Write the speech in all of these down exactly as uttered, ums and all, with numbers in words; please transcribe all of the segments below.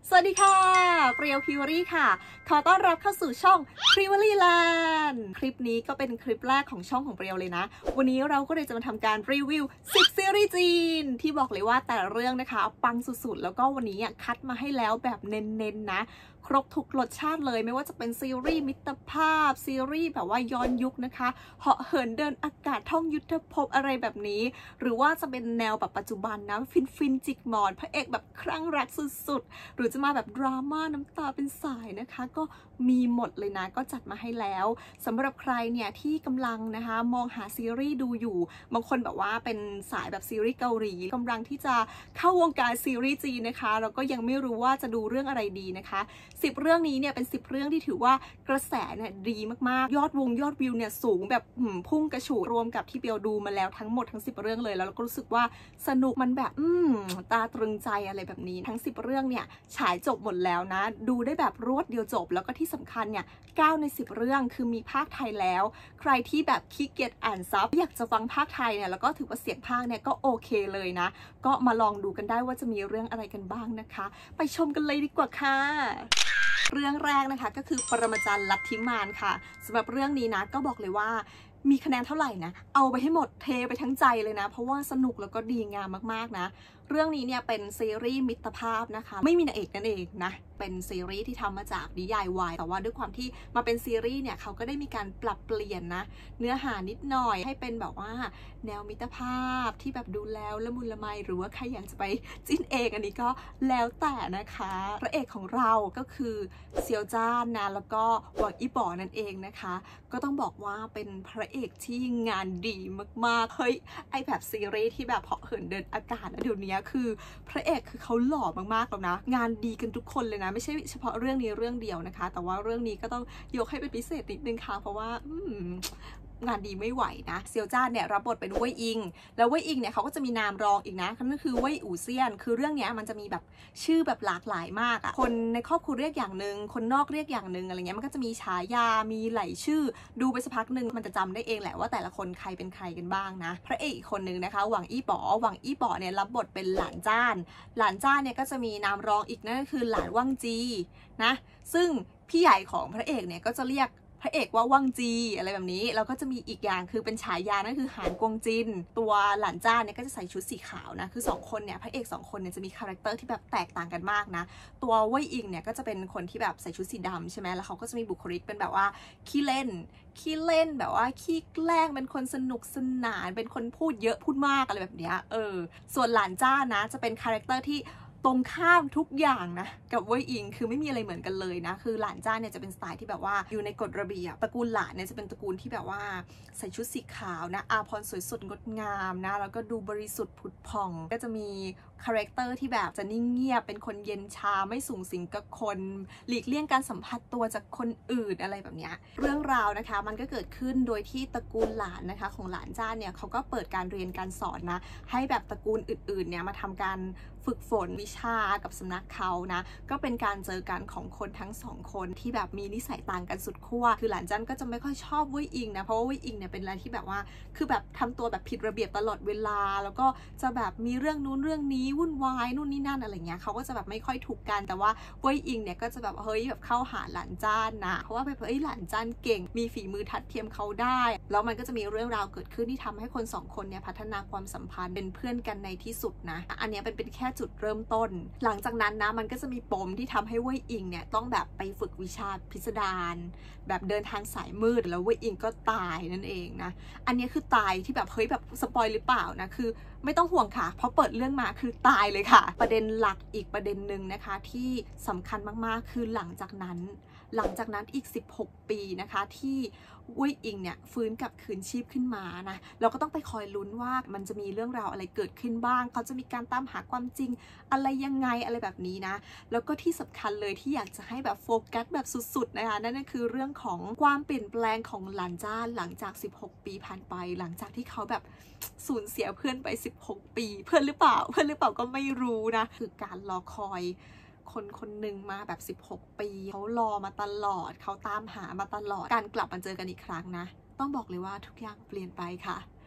สวัสดีค่ะเปรียวพิวรี่ค่ะขอต้อนรับเข้าสู่ช่องพิวรี่แลนด์คลิปนี้ก็เป็นคลิปแรกของช่องของเปรียวเลยนะวันนี้เราก็เลยจะมาทำการรีวิวสิบซีรีส์จีนที่บอกเลยว่าแต่ละเรื่องนะคะปังสุดๆแล้วก็วันนี้คัดมาให้แล้วแบบเน้นๆนะครบทุกรสชาติเลยไม่ว่าจะเป็นซีรีส์มิตรภาพซีรีส์แบบว่าย้อนยุคนะคะเหาะเหินเดินอากาศท่องยุทธภพอะไรแบบนี้หรือว่าจะเป็นแนวแบบปัจจุบันนะฟินฟินจิกหมอนพระเอกแบบคลั่งรักสุดๆหรือจะมาแบบดราม่าน้ำตาเป็นสายนะคะก็มีหมดเลยนะก็จัดมาให้แล้วสำหรับใครเนี่ยที่กำลังนะคะมองหาซีรีส์ดูอยู่บางคนแบบว่าเป็นสายแบบซีรีส์เกาหลีกำลังที่จะเข้าวงการซีรีส์จีนนะคะแล้วก็ยังไม่รู้ว่าจะดูเรื่องอะไรดีนะคะสิบเรื่องนี้เนี่ยเป็นสิบเรื่องที่ถือว่ากระแสเนี่ยดีมากๆยอดวงยอดวิวเนี่ยสูงแบบพุ่งกระฉูดรวมกับที่เปียวดูมาแล้วทั้งหมดทั้งสิบเรื่องเลยแล้วเราก็รู้สึกว่าสนุกมันแบบอืมตาตรึงใจอะไรแบบนี้ทั้งสิบเรื่องเนี่ยฉายจบหมดแล้วนะดูได้แบบรวดเดียวจบแล้วก็ที่สำคัญเนี่ยเก้าในสิบเรื่องคือมีภาคไทยแล้วใครที่แบบขี้เกียจอ่านซับอยากจะฟังภาคไทยเนี่ยแล้วก็ถือว่าเสียงภาคเนี่ยก็โอเคเลยนะก็มาลองดูกันได้ว่าจะมีเรื่องอะไรกันบ้างนะคะไปชมกันเลยดีกว่าค่ะเรื่องแรกนะคะก็คือปรมาจารย์ลัทธิมารค่ะสำหรับเรื่องนี้นะก็บอกเลยว่ามีคะแนนเท่าไหร่นะเอาไปให้หมดเทไปทั้งใจเลยนะเพราะว่าสนุกแล้วก็ดีงามมากๆนะเรื่องนี้เนี่ยเป็นซีรีส์มิตรภาพนะคะไม่มีนางเอกนั่นเองนะเป็นซีรีส์ที่ทำมาจากนิยายวายแต่ว่าด้วยความที่มาเป็นซีรีส์เนี่ยเขาก็ได้มีการปรับเปลี่ยนนะเนื้อหานิดหน่อยให้เป็นแบบว่าแนวมิตรภาพที่แบบดูแล้วละมุนละไมหรือว่าใครอยากจะไปจิ้นเองอันนี้ก็แล้วแต่นะคะพระเอกของเราก็คือเซียวจ้านนะแล้วก็หวังอี้ป๋อนั่นเองนะคะก็ต้องบอกว่าเป็นพระเอกที่งานดีมากๆเฮ้ยไอแบบซีรีส์ที่แบบเหาะเหินเดินอากาศเดี๋ยวนี้คือพระเอกคือเขาหล่อมากๆแล้วนะงานดีกันทุกคนเลยนะไม่ใช่เฉพาะเรื่องนี้เรื่องเดียวนะคะแต่ว่าเรื่องนี้ก็ต้องยกให้เป็นพิเศษนิดนึงค่ะเพราะว่าอืมงานดีไม่ไหวนะเซียวจ้านเนี่ยรับบทเป็นเว่ยอิงแล้วเว่ยอิงเนี่ยเขาก็จะมีนามรองอีกนะนั่นคือเว่ยอู่เซียนคือเรื่องนี้มันจะมีแบบชื่อแบบหลากหลายมากอะคนในครอบครัวเรียกอย่างหนึ่งคนนอกเรียกอย่างหนึ่งอะไรเงี้ยมันก็จะมีฉายามีหลายชื่อดูไปสักพักหนึ่งมันจะจำได้เองแหละว่าแต่ละคนใครเป็นใครกันบ้างนะพระเอกอีกคนนึงนะคะหวังอี้ป๋อหวังอี้ป๋อเนี่ยรับบทเป็นหลานจ้านหลานจ้านเนี่ยก็จะมีนามรองอีกนั่นก็คือหลานว่างจีนะซึ่งพี่ใหญ่ของพระเอกเนี่ยก็จะเรียกพระเอกว่าว่างจีอะไรแบบนี้แล้วก็จะมีอีกอย่างคือเป็นฉายานั่นคือหานกวงจินตัวหลานจ้าเนี่ยก็จะใส่ชุดสีขาวนะคือสองคนเนี่ยพระเอกสองคนเนี่ยจะมีคาแรคเตอร์ที่แบบแตกต่างกันมากนะตัวเว่ยอิงเนี่ยก็จะเป็นคนที่แบบใส่ชุดสีดำใช่ไหมแล้วเขาก็จะมีบุคลิกเป็นแบบว่าขี้เล่นขี้เล่นแบบว่าขี้แกล้งเป็นคนสนุกสนานเป็นคนพูดเยอะพูดมากอะไรแบบเนี้ยเออส่วนหลานจ้านะจะเป็นคาแรคเตอร์ที่ตรงข้ามทุกอย่างนะกับเว่ยอิงคือไม่มีอะไรเหมือนกันเลยนะคือหลานจ้าเนี่ยจะเป็นสไตล์ที่แบบว่าอยู่ในกฎระเบียบตระกูลหลานเนี่ยจะเป็นตระกูลที่แบบว่าใส่ชุดสีขาวนะอาภรณ์สวยสดงดงามนะแล้วก็ดูบริสุทธิ์ผุดผ่องก็จะมีคาแรคเตอร์ที่แบบจะนิ่งเงียบเป็นคนเย็นชาไม่สูงสิงกับคนหลีกเลี่ยงการสัมผัสตัวจากคนอื่นอะไรแบบนี้เรื่องราวนะคะมันก็เกิดขึ้นโดยที่ตระกูลหลานนะคะของหลานจ้าเนี่ยเขาก็เปิดการเรียนการสอนนะให้แบบตระกูลอื่นๆเนี่ยมาทำการฝึกฝนวิชากับสำนักเขานะก็เป็นการเจอกันของคนทั้งสองคนที่แบบมีนิสัยต่างกันสุดขั้วคือหลานจันก็จะไม่ค่อยชอบเว่ยอิงนะเพราะว่าเว่ยอิงเนี่ยเป็นอะไรที่แบบว่าคือแบบทำตัวแบบผิดระเบียบตลอดเวลาแล้วก็จะแบบมีเรื่องนู้นเรื่องนี้วุ่นวายนู่นนี่นั่นอะไรเงี้ยเขาก็จะแบบไม่ค่อยถูกกันแต่ว่าเว่ยอิงเนี่ยก็จะแบบเฮ้ยแบบเข้าหาหลานจันนะเพราะว่าแบบเฮ้ยหลานจันเก่งมีฝีมือทัดเทียมเขาได้แล้วมันก็จะมีเรื่องราวเกิดขึ้นที่ทำให้คนสองคนเนี่ยพัฒนาความสัมพันธ์เป็นเพื่อนกันในที่สุดนะอันนี้เป็นเป็นแค่จุดเริ่มต้นหลังจากนั้นนะมันก็จะมีปมที่ทำให้เว่ยอิงเนี่ยต้องแบบไปฝึกวิชาพิสดารแบบเดินทางสายมืดแล้วเว่ยอิงก็ตายนั่นเองนะอันนี้คือตายที่แบบเฮ้ยแบบสปอยหรือเปล่านะคือไม่ต้องห่วงค่ะเพราะเปิดเรื่องมาคือตายเลยค่ะประเด็นหลักอีกประเด็นหนึ่งนะคะที่สำคัญมากๆคือหลังจากนั้นหลังจากนั้นอีกสิบหกปีนะคะที่เว่ยอิงเนี่ยฟื้นกลับคืนชีพขึ้นมานะเราก็ต้องไปคอยลุ้นว่ามันจะมีเรื่องราวอะไรเกิดขึ้นบ้างเขาจะมีการตามหาความจริงอะไรยังไงอะไรแบบนี้นะแล้วก็ที่สำคัญเลยที่อยากจะให้แบบโฟกัสแบบสุดๆนะคะนั่นก็คือเรื่องของความเปลี่ยนแปลงของหลานจ้าหลังจากสิบหกปีผ่านไปหลังจากที่เขาแบบสูญเสียเพื่อนไปสิบหกปีเพื่อนหรือเปล่าเพื่อนหรือเปล่าก็ไม่รู้นะคือการรอคอยคนคนหนึ่งมาแบบสิบหกปีเขารอมาตลอดเขาตามหามาตลอดการกลับมาเจอกันอีกครั้งนะต้องบอกเลยว่าทุกอย่างเปลี่ยนไปค่ะ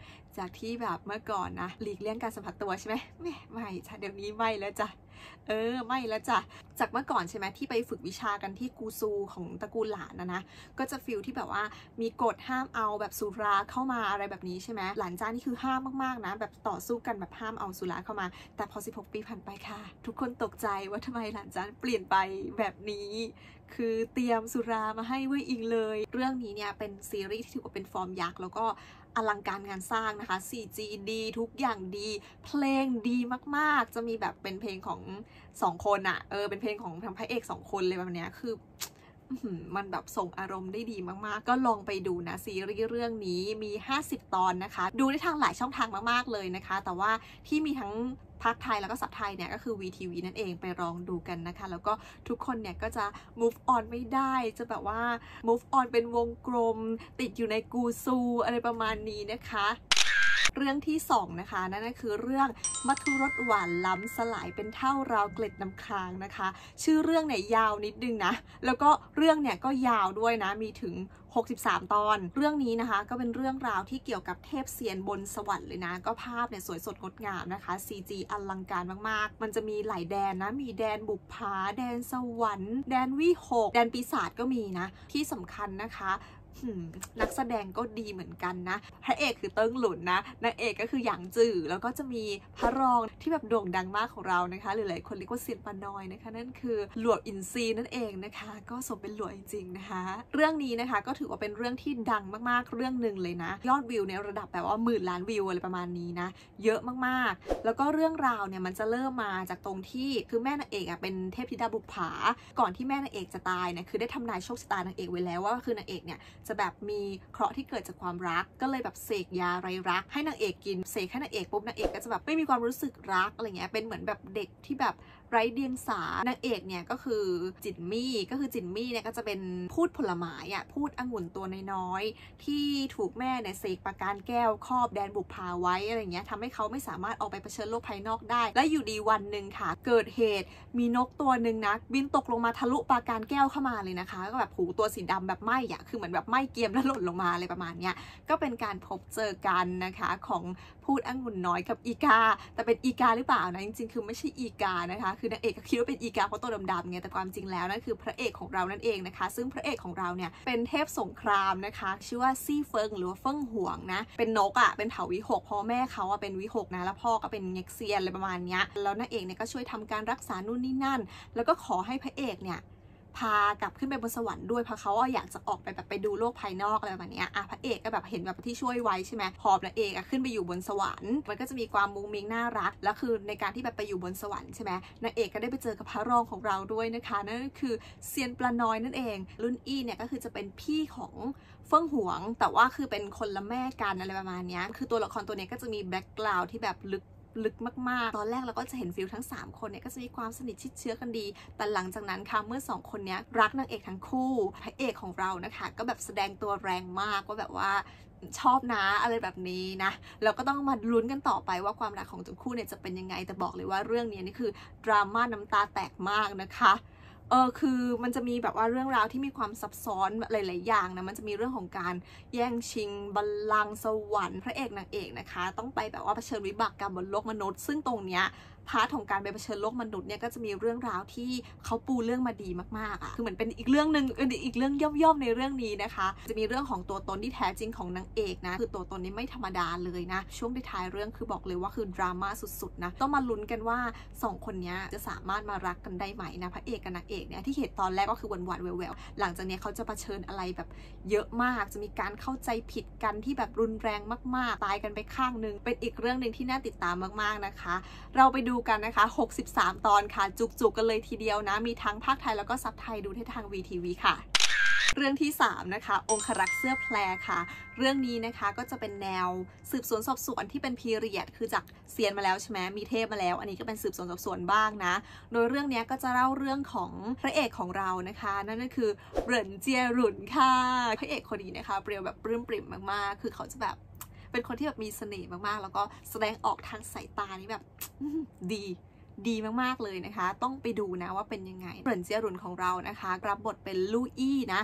จากที่แบบเมื่อก่อนนะหลีกเลี่ยงการสัมผัสตัวใช่ไหมไม่ไม่จ้ะเดี๋ยวนี้ไม่แล้วจ้ะเออไม่แล้วจ้ะจากเมื่อก่อนใช่ไหมที่ไปฝึกวิชากันที่กูซูของตระกูลหลานนะนะก็จะฟีลที่แบบว่ามีกฎห้ามเอาแบบสุราเข้ามาอะไรแบบนี้ใช่ไหมหลานจ้านี่คือห้ามมากๆนะแบบต่อสู้กันแบบห้ามเอาสุราเข้ามาแต่พอสิบหกปีผ่านไปค่ะทุกคนตกใจว่าทำไมหลานจ้าเปลี่ยนไปแบบนี้คือเตรียมสุรามาให้เว้ยอิงเลยเรื่องนี้เนี่ยเป็นซีรีส์ที่ถือว่าเป็นฟอร์มยักษ์แล้วก็อลังการงานสร้างนะคะ ซี จี ดีทุกอย่างดีเพลงดีมากๆจะมีแบบเป็นเพลงของสองคนอะเออเป็นเพลงของทางพระเอกสองคนเลยแบบเนี้ยคือมันแบบส่งอารมณ์ได้ดีมากๆก็ลองไปดูนะซีรีส์เรื่องนี้มีห้าสิบตอนนะคะดูได้ทางหลายช่องทางมากๆเลยนะคะแต่ว่าที่มีทั้งภาคไทยแล้วก็ซับไทยเนี่ยก็คือ วี ที วี นั่นเองไปลองดูกันนะคะแล้วก็ทุกคนเนี่ยก็จะ move on ไม่ได้จะแบบว่า move on เป็นวงกลมติดอยู่ในกูซูอะไรประมาณนี้นะคะเรื่องที่สองนะคะนั่นก็คือเรื่องมัทุรสหวานล้ำสลายเป็นเท่าราวเกล็ดน้ำค้างนะคะชื่อเรื่องเนี่ยยาวนิดนึงนะแล้วก็เรื่องเนี่ยก็ยาวด้วยนะมีถึงหกสิบสามตอนเรื่องนี้นะคะก็เป็นเรื่องราวที่เกี่ยวกับเทพเซียนบนสวรรค์เลยนะก็ภาพเนี่ยสวยสดงดงามนะคะ ซี จี อลังการมากๆมันจะมีหลายแดนนะมีแดนบุปผาแดนสวรรค์แดนวิหกแดนปีศาจก็มีนะที่สำคัญนะคะนักแสดงก็ดีเหมือนกันนะพระเอกคือเติ้งหลุนนะนางเอกก็คือหยางจื่อแล้วก็จะมีพระรองที่แบบโด่งดังมากของเรานะคะหรือหลายคนเรียกว่าเซียนปานอยนะคะนั่นคือหลวงอินซีนั่นเองนะคะก็สมเป็นหลวงจริงๆนะคะเรื่องนี้นะคะก็ถือว่าเป็นเรื่องที่ดังมากๆเรื่องหนึ่งเลยนะยอดวิวในระดับแบบว่าหมื่นล้านวิวอะไรประมาณนี้นะเยอะมากๆแล้วก็เรื่องราวเนี่ยมันจะเริ่มมาจากตรงที่คือแม่นางเอกอ่ะเป็นเทพธิดาบุปผาก่อนที่แม่นางเอกจะตายเนี่ยคือได้ทำนายโชคชะตานางเอกไว้แล้วว่าคือนางเอกเนี่ยจะแบบมีเคราะห์ที่เกิดจากความรักก็เลยแบบเสกยาไรรักให้นางเอกกินเสกให้นางเอกปุ๊บนางเอกก็จะแบบไม่มีความรู้สึกรักอะไรเงี้ยเป็นเหมือนแบบเด็กที่แบบไร้เดียงสานางเอกเนี่ยก็คือจินมี่ก็คือจินมี่เนี่ยก็จะเป็นพูดผลไม้อ่ะพูดองุ่นตัวน้อยๆที่ถูกแม่เนี่ยเสกปราการแก้วครอบแดนบุปผาไว้อะไรเงี้ยทำให้เขาไม่สามารถออกไปเผชิญโลกภายนอกได้และอยู่ดีวันหนึ่งค่ะเกิดเหตุมีนกตัวหนึ่งนะบินตกลงมาทะลุปราการแก้วเข้ามาเลยนะคะก็แบบหูตัวสีดำแบบไหม้อ่ะคือเหมือนแบบไหม้เกรียมแล้วหล่นลงมาอะไรประมาณเนี้ยก็เป็นการพบเจอกันนะคะของพูดองุ่นน้อยกับอีกาแต่เป็นอีกาหรือเปล่านะจริงๆคือไม่ใช่อีกานะคะคือนางเอกก็คิดว่าเป็นอีกาเพราะตัวดำๆไงแต่ความจริงแล้วนั่นคือพระเอกของเรานั่นเองนะคะซึ่งพระเอกของเราเนี่ยเป็นเทพสงครามนะคะชื่อว่าซี่เฟิงหรือว่าเฟิงหวงนะเป็นนกอ่ะเป็นเผ่าวิหกพ่อแม่เขาอ่ะเป็นวิหกนะแล้วพ่อก็เป็นเง็กเซียนอะไรประมาณเนี้ยแล้วนางเอกเนี่ยก็ช่วยทำการรักษานู่นนี่นั่นแล้วก็ขอให้พระเอกเนี่ยพากลับขึ้นไปบนสวรรค์ด้วยเพราะเขาอยากจะออกไปแบบไปดูโลกภายนอกอะไรแบบนี้อ่ะพระเอกก็แบบเห็นแบบที่ช่วยไว้ใช่ไหมพอนางเอกอ่ะขึ้นไปอยู่บนสวรรค์มันก็จะมีความมุ้งมิ้งน่ารักแล้วคือในการที่แบบไปอยู่บนสวรรค์ใช่ไหมนางเอกก็ได้ไปเจอกับพระรองของเราด้วยนะคะนั่นก็คือเซียนปลาน้อยนั่นเองรุ่นอี้เนี่ยก็คือจะเป็นพี่ของเฟิ่งหวงแต่ว่าคือเป็นคนละแม่กันอะไรประมาณนี้คือตัวละครตัวนี้ก็จะมีแบ็คกราวด์ที่แบบลึกลึกมากๆตอนแรกเราก็จะเห็นฟิลทั้งสามคนเนี่ยก็จะมีความสนิทชิดเชื้อกันดีแต่หลังจากนั้นค่ะเมื่อสองคนนี้รักนางเอกทั้งคู่พระเอกของเรานะคะก็แบบแสดงตัวแรงมากว่าแบบว่าชอบนะอะไรแบบนี้นะเราก็ต้องมาลุ้นกันต่อไปว่าความรักของทั้งคู่เนี่ยจะเป็นยังไงแต่บอกเลยว่าเรื่องนี้นี่คือดราม่าน้ำตาแตกมากนะคะเออคือมันจะมีแบบว่าเรื่องราวที่มีความซับซ้อนหลายๆอย่างนะมันจะมีเรื่องของการแย่งชิงบัลลังก์สวรรค์พระเอกนางเอกนะคะต้องไปแบบว่าเผชิญวิบากกรรมบนโลกมนุษย์ซึ่งตรงเนี้ยพาร์ทของการไปเผชิญโลกมนุษย์เนี่ยก็จะมีเรื่องราวที่เขาปูเรื่องมาดีมากๆอ่ะคือเหมือนเป็นอีกเรื่องหนึ่งอีกเรื่องย่อมๆในเรื่องนี้นะคะจะมีเรื่องของตัวตนที่แท้จริงของนางเอกนะคือตัวตนนี้ไม่ธรรมดาเลยนะช่วงท้ายเรื่องคือบอกเลยว่าคือดราม่าสุดๆนะต้องมาลุ้นกันว่าสองคนนี้จะสามารถมารักกันได้ไหมนะพระเอกกับนางเอกเนี่ยที่เห็นตอนแรกก็คือหวานๆแหววๆหลังจากนี้เขาจะเผชิญอะไรแบบเยอะมากจะมีการเข้าใจผิดกันที่แบบรุนแรงมากๆตายกันไปข้างนึงเป็นอีกเรื่องหนึ่งที่น่าติดตามมากๆนะคะเราไปดูกันนะคะหกสิบสามตอนค่ะจุกๆกันเลยทีเดียวนะมีทั้งภาคไทยแล้วก็ซับไทยดูที่ทาง วี ที วี ค่ะเรื่องที่สามนะคะองครักษ์เสื้อแพรค่ะเรื่องนี้นะคะก็จะเป็นแนวสืบสวนสอบสวนที่เป็นพีเรียดคือจากเซียนมาแล้วใช่ไหมมีเทพมาแล้วอันนี้ก็เป็นสืบสวนสอบสวนบ้างนะโดยเรื่องนี้ก็จะเล่าเรื่องของพระเอกของเรานะคะนั่นก็คือเหรินเจียหรุนค่ะพระเอกคนนี้นะคะเปรียวแบบปลื้มปริ่มมากๆคือเขาจะแบบเป็นคนที่แบบมีเสน่ห์มากๆแล้วก็แสดงออกทางสายตานี่แบบดีดีมากๆเลยนะคะต้องไปดูนะว่าเป็นยังไงเหรินเจียหรุนของเรานะคะรับบทเป็นลู่อี้นะ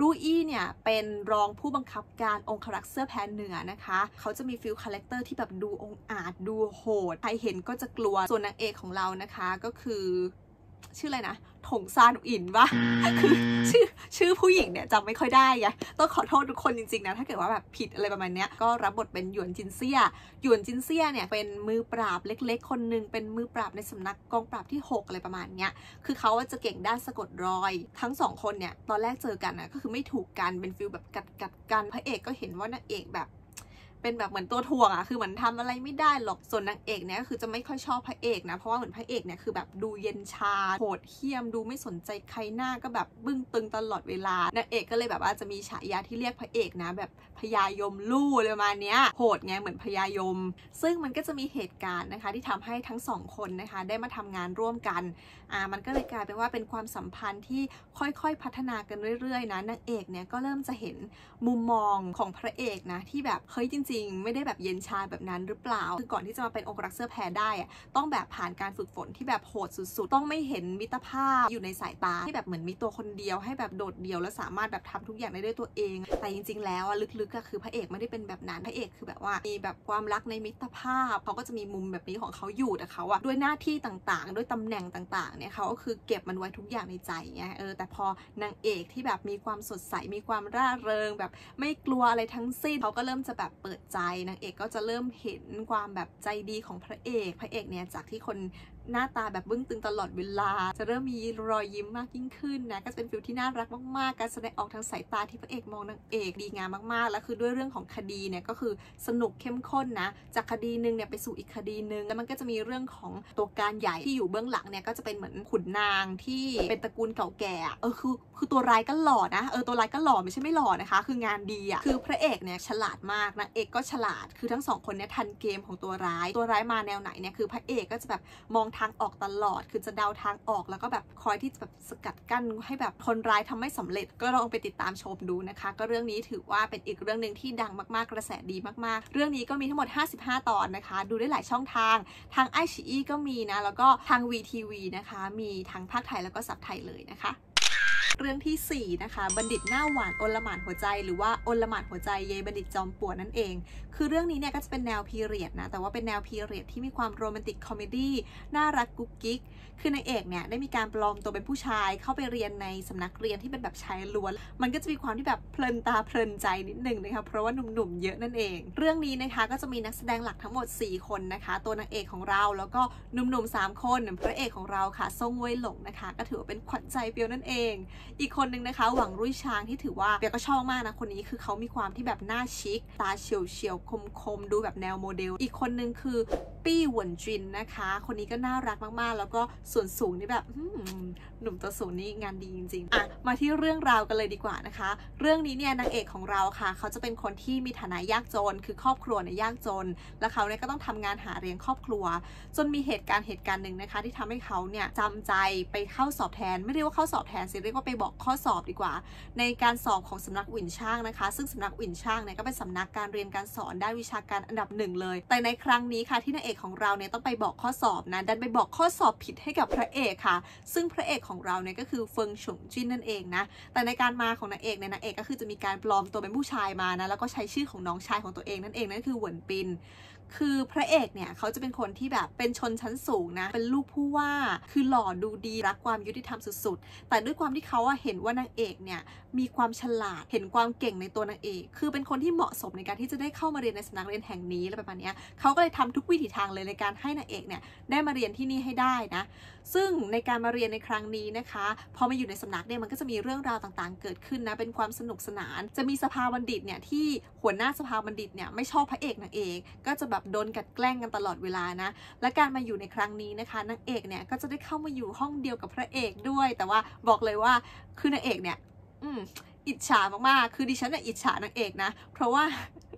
รูอี้เนี่ยเป็นรองผู้บังคับการองครักษ์เสื้อแพนเหนือนะคะเขาจะมีฟิลคาแรคเตอร์ที่แบบดูองอาจดูโหดใครเห็นก็จะกลัวส่วนนางเอกของเรานะคะก็คือชื่ออะไรนะถงซานอินวะคือชื่อชื่อผู้หญิงเนี่ยจำไม่ค่อยได้ไงต้องขอโทษทุกคนจริงๆนะถ้าเกิดว่าแบบผิดอะไรประมาณนี้ก็รับบทเป็นหยวนจินเซี่ยหยวนจินเซี่ยเนี่ยเป็นมือปราบเล็กๆคนหนึ่งเป็นมือปราบในสำนักกองปราบที่หกอะไรประมาณนี้คือเขาจะเก่งด้านสะกดรอยทั้งสองคนเนี่ยตอนแรกเจอกันนะก็คือไม่ถูกกันเป็นฟิลแบบกัดกัดกันพระเอกก็เห็นว่านางเอกแบบเป็นแบบเหมือนตัวถ่วงอะคือเหมือนทำอะไรไม่ได้หรอกส่วนนางเอกเนี่ยก็คือจะไม่ค่อยชอบพระเอกนะเพราะว่าเหมือนพระเอกเนี่ยคือแบบดูเย็นชาโหดเหี้ยมดูไม่สนใจใครหน้าก็แบบบึ้งตึงตลอดเวลานางเอกก็เลยแบบว่าจะมีฉายาที่เรียกพระเอกนะแบบพญายมลู่อะไรประมาณเนี้ยโหดไงเหมือนพญายมซึ่งมันก็จะมีเหตุการณ์นะคะที่ทำให้ทั้งสองคนนะคะได้มาทำงานร่วมกันอ่ามันก็เลยกลายเป็นว่าเป็นความสัมพันธ์ที่ค่อยๆพัฒนากันเรื่อยๆนะนางเอกเนี่ยก็เริ่มจะเห็นมุมมองของพระเอกนะที่แบบเฮ้ยจริงๆไม่ได้แบบเย็นชาแบบนั้นหรือเปล่าคือก่อนที่จะมาเป็นองครักษ์เสื้อแพรได้อะต้องแบบผ่านการฝึกฝนที่แบบโหดสุดๆต้องไม่เห็นมิตรภาพอยู่ในสายตาที่แบบเหมือนมีตัวคนเดียวให้แบบโดดเดี่ยวและสามารถแบบทำทุกอย่างได้ด้วยตัวเองแต่จริงๆแล้วอะลึกๆก็คือพระเอกไม่ได้เป็นแบบนั้นพระเอกคือแบบว่ามีแบบความรักในมิตรภาพเขาก็จะมีมุมแบบนี้ของเขาอยู่แต่เขาอะด้วยหน้าที่ต่างๆด้วยตำแหน่งต่างๆเนี่ยเขาก็คือเก็บมันไว้ทุกอย่างในใจไงเออแต่พอนางเอกที่แบบมีความสดใสมีความร่าเริงแบบไม่กลัวอะไรทั้งสิ้นเขาก็เริ่มจะแบบเปิดใจนางเอกก็จะเริ่มเห็นความแบบใจดีของพระเอกพระเอกเนี่ยจากที่คนหน้าตาแบบบึ้งตึงตลอดเวลาจะเริ่มมีรอยยิ้มมากยิ่งขึ้นนะก็เป็นฟิลที่น่ารักมากๆการแสดงออกทางสายตาที่พระเอกมองนางเอกดีงามมากๆแล้วคือด้วยเรื่องของคดีเนี่ยก็คือสนุกเข้มข้นนะจากคดีนึงเนี่ยไปสู่อีกคดีนึงแล้วมันก็จะมีเรื่องของตัวการใหญ่ที่อยู่เบื้องหลังเนี่ยก็จะเป็นเหมือนขุนนางที่เป็นตระกูลเก่าแก่เออคือคือตัวร้ายก็หล่อนะเออตัวร้ายก็หล่อไม่ใช่ไม่หล่อนะคะคืองานดีอ่ะคือพระเอกเนี่ยฉลาดมากนางเอกก็ฉลาดคือทั้งสองคนเนี่ยทันเกมของตัวร้ายตัวร้ายมาแนวไหนเนี่ยคือพระเอกก็จะแบบมองทางออกตลอดคือจะเดาทางออกแล้วก็แบบคอยที่จะแบบสกัดกั้นให้แบบคนร้ายทำไม่สำเร็จก็ลองไปติดตามชมดูนะคะก็เรื่องนี้ถือว่าเป็นอีกเรื่องหนึ่งที่ดังมากๆกระแสดีมากๆเรื่องนี้ก็มีทั้งหมดห้าสิบห้าตอนนะคะดูได้หลายช่องทางทางไอชีอีก็มีนะแล้วก็ทาง วี ที วี นะคะมีทั้งภาคไทยแล้วก็ซับไทยเลยนะคะเรื่องที่สี่นะคะบัณฑิตหน้าหวานอลหม่านหัวใจหรือว่าอลหม่านหัวใจเยบัณฑิตจอมป่วนนั่นเองคือเรื่องนี้เนี่ยก็จะเป็นแนวพีเรียดนะแต่ว่าเป็นแนวพีเรียดที่มีความโรแมนติกคอมเมดี้น่ารักกุ๊กกิ๊กคือนางเอกเนี่ยได้มีการปลอมตัวเป็นผู้ชายเข้าไปเรียนในสำนักเรียนที่เป็นแบบชายล้วนมันก็จะมีความที่แบบเพลินตาเพลินใจนิดนึงนะคะเพราะว่าหนุ่มๆเยอะนั่นเองเรื่องนี้นะคะก็จะมีนักแสดงหลักทั้งหมดสี่คนนะคะตัวนางเอกของเราแล้วก็หนุ่มๆสามคนพระเอกของเราค่ะซ่งเว่ยหลงนะคะก็ถือว่าเป็นขวัญใจเปียวนั่นเองอีกคนนึงนะคะหวังรุ่ยชางที่ถือว่าเปียวก็ชอบมากนะคนนี้คือเขามีความที่แบบหน้าชิคตาเฉียวเฉียวคมคมดูแบบแนวโมเดลอีกคนนึงคือปี้หวนจินนะคะคนนี้ก็น่ารักมากๆแล้วก็ส่วนสูงนี่แบบหนุ่มตัวสูงนี่งานดีจริงๆอ่ะมาที่เรื่องราวกันเลยดีกว่านะคะเรื่องนี้เนี่ยนางเอกของเราค่ะเขาจะเป็นคนที่มีฐานะยากจนคือครอบครัวเนี่ยยากจนแล้วเขาเนี่ยก็ต้องทำงานหาเลี้ยงครอบครัวจนมีเหตุการณ์เหตุการณ์หนึ่งนะคะที่ทำให้เขาเนี่ยจำใจไปเข้าสอบแทนไม่เรียกว่าเข้าสอบแทนสิเรียกว่าไปบอกข้อสอบดีกว่าในการสอบของสำนักหวินช่างนะคะซึ่งสำนักหวินช่างเนี่ยก็เป็นสำนักการเรียนการสอนด้านวิชาการอันดับหนึ่งเลยแต่ในครั้งนี้ค่ะที่นางเอกของเราเนี่ยต้องไปบอกข้อสอบนะดันไปบอกข้อสอบผิดให้กับพระเอกค่ะซึ่งพระเอกของเราเนี่ยก็คือเฟิงฉงจินนั่นเองนะแต่ในการมาของนางเอกเนี่ยนางเอกก็คือจะมีการปลอมตัวเป็นผู้ชายมานะแล้วก็ใช้ชื่อของน้องชายของตัวเองนั่นเองนั่นคือเหวินปินคือพระเอกเนี่ยเขาจะเป็นคนที่แบบเป็นชนชั้นสูงนะเป็นลูกผู้ว่าคือหล่อดูดีรักความยุติธรรมสุดๆแต่ด้วยความที่เขาเห็นว่านางเอกเนี่ยมีความฉลาดเห็นความเก่งในตัวนางเอกคือเป็นคนที่เหมาะสมในการที่จะได้เข้ามาเรียนในสำนักเรียนแห่งนี้อะไรประมาณนี้เขาก็เลยทำทุกวิถีทางเลยในการให้นางเอกเนี่ยได้มาเรียนที่นี่ให้ได้นะซึ่งในการมาเรียนในครั้งนี้นะคะพอมาอยู่ในสำนักเนี่ยมันก็จะมีเรื่องราวต่างๆเกิดขึ้นนะเป็นความสนุกสนานจะมีสภาบัณฑิตเนี่ยที่หัวหน้าสภาบัณฑิตเนี่ยไม่ชอบพระเอกนางเอกก็จะแบบโดนกัดแกล้งกันตลอดเวลานะและการมาอยู่ในครั้งนี้นะคะนางเอกเนี่ยก็จะได้เข้ามาอยู่ห้องเดียวกับพระเอกด้วยแต่ว่าบอกเลยว่าคือนางเอกเนี่ยอืมอิจฉามากๆคือดิฉันเนี่ยอิจฉานางเอกนะเพราะว่า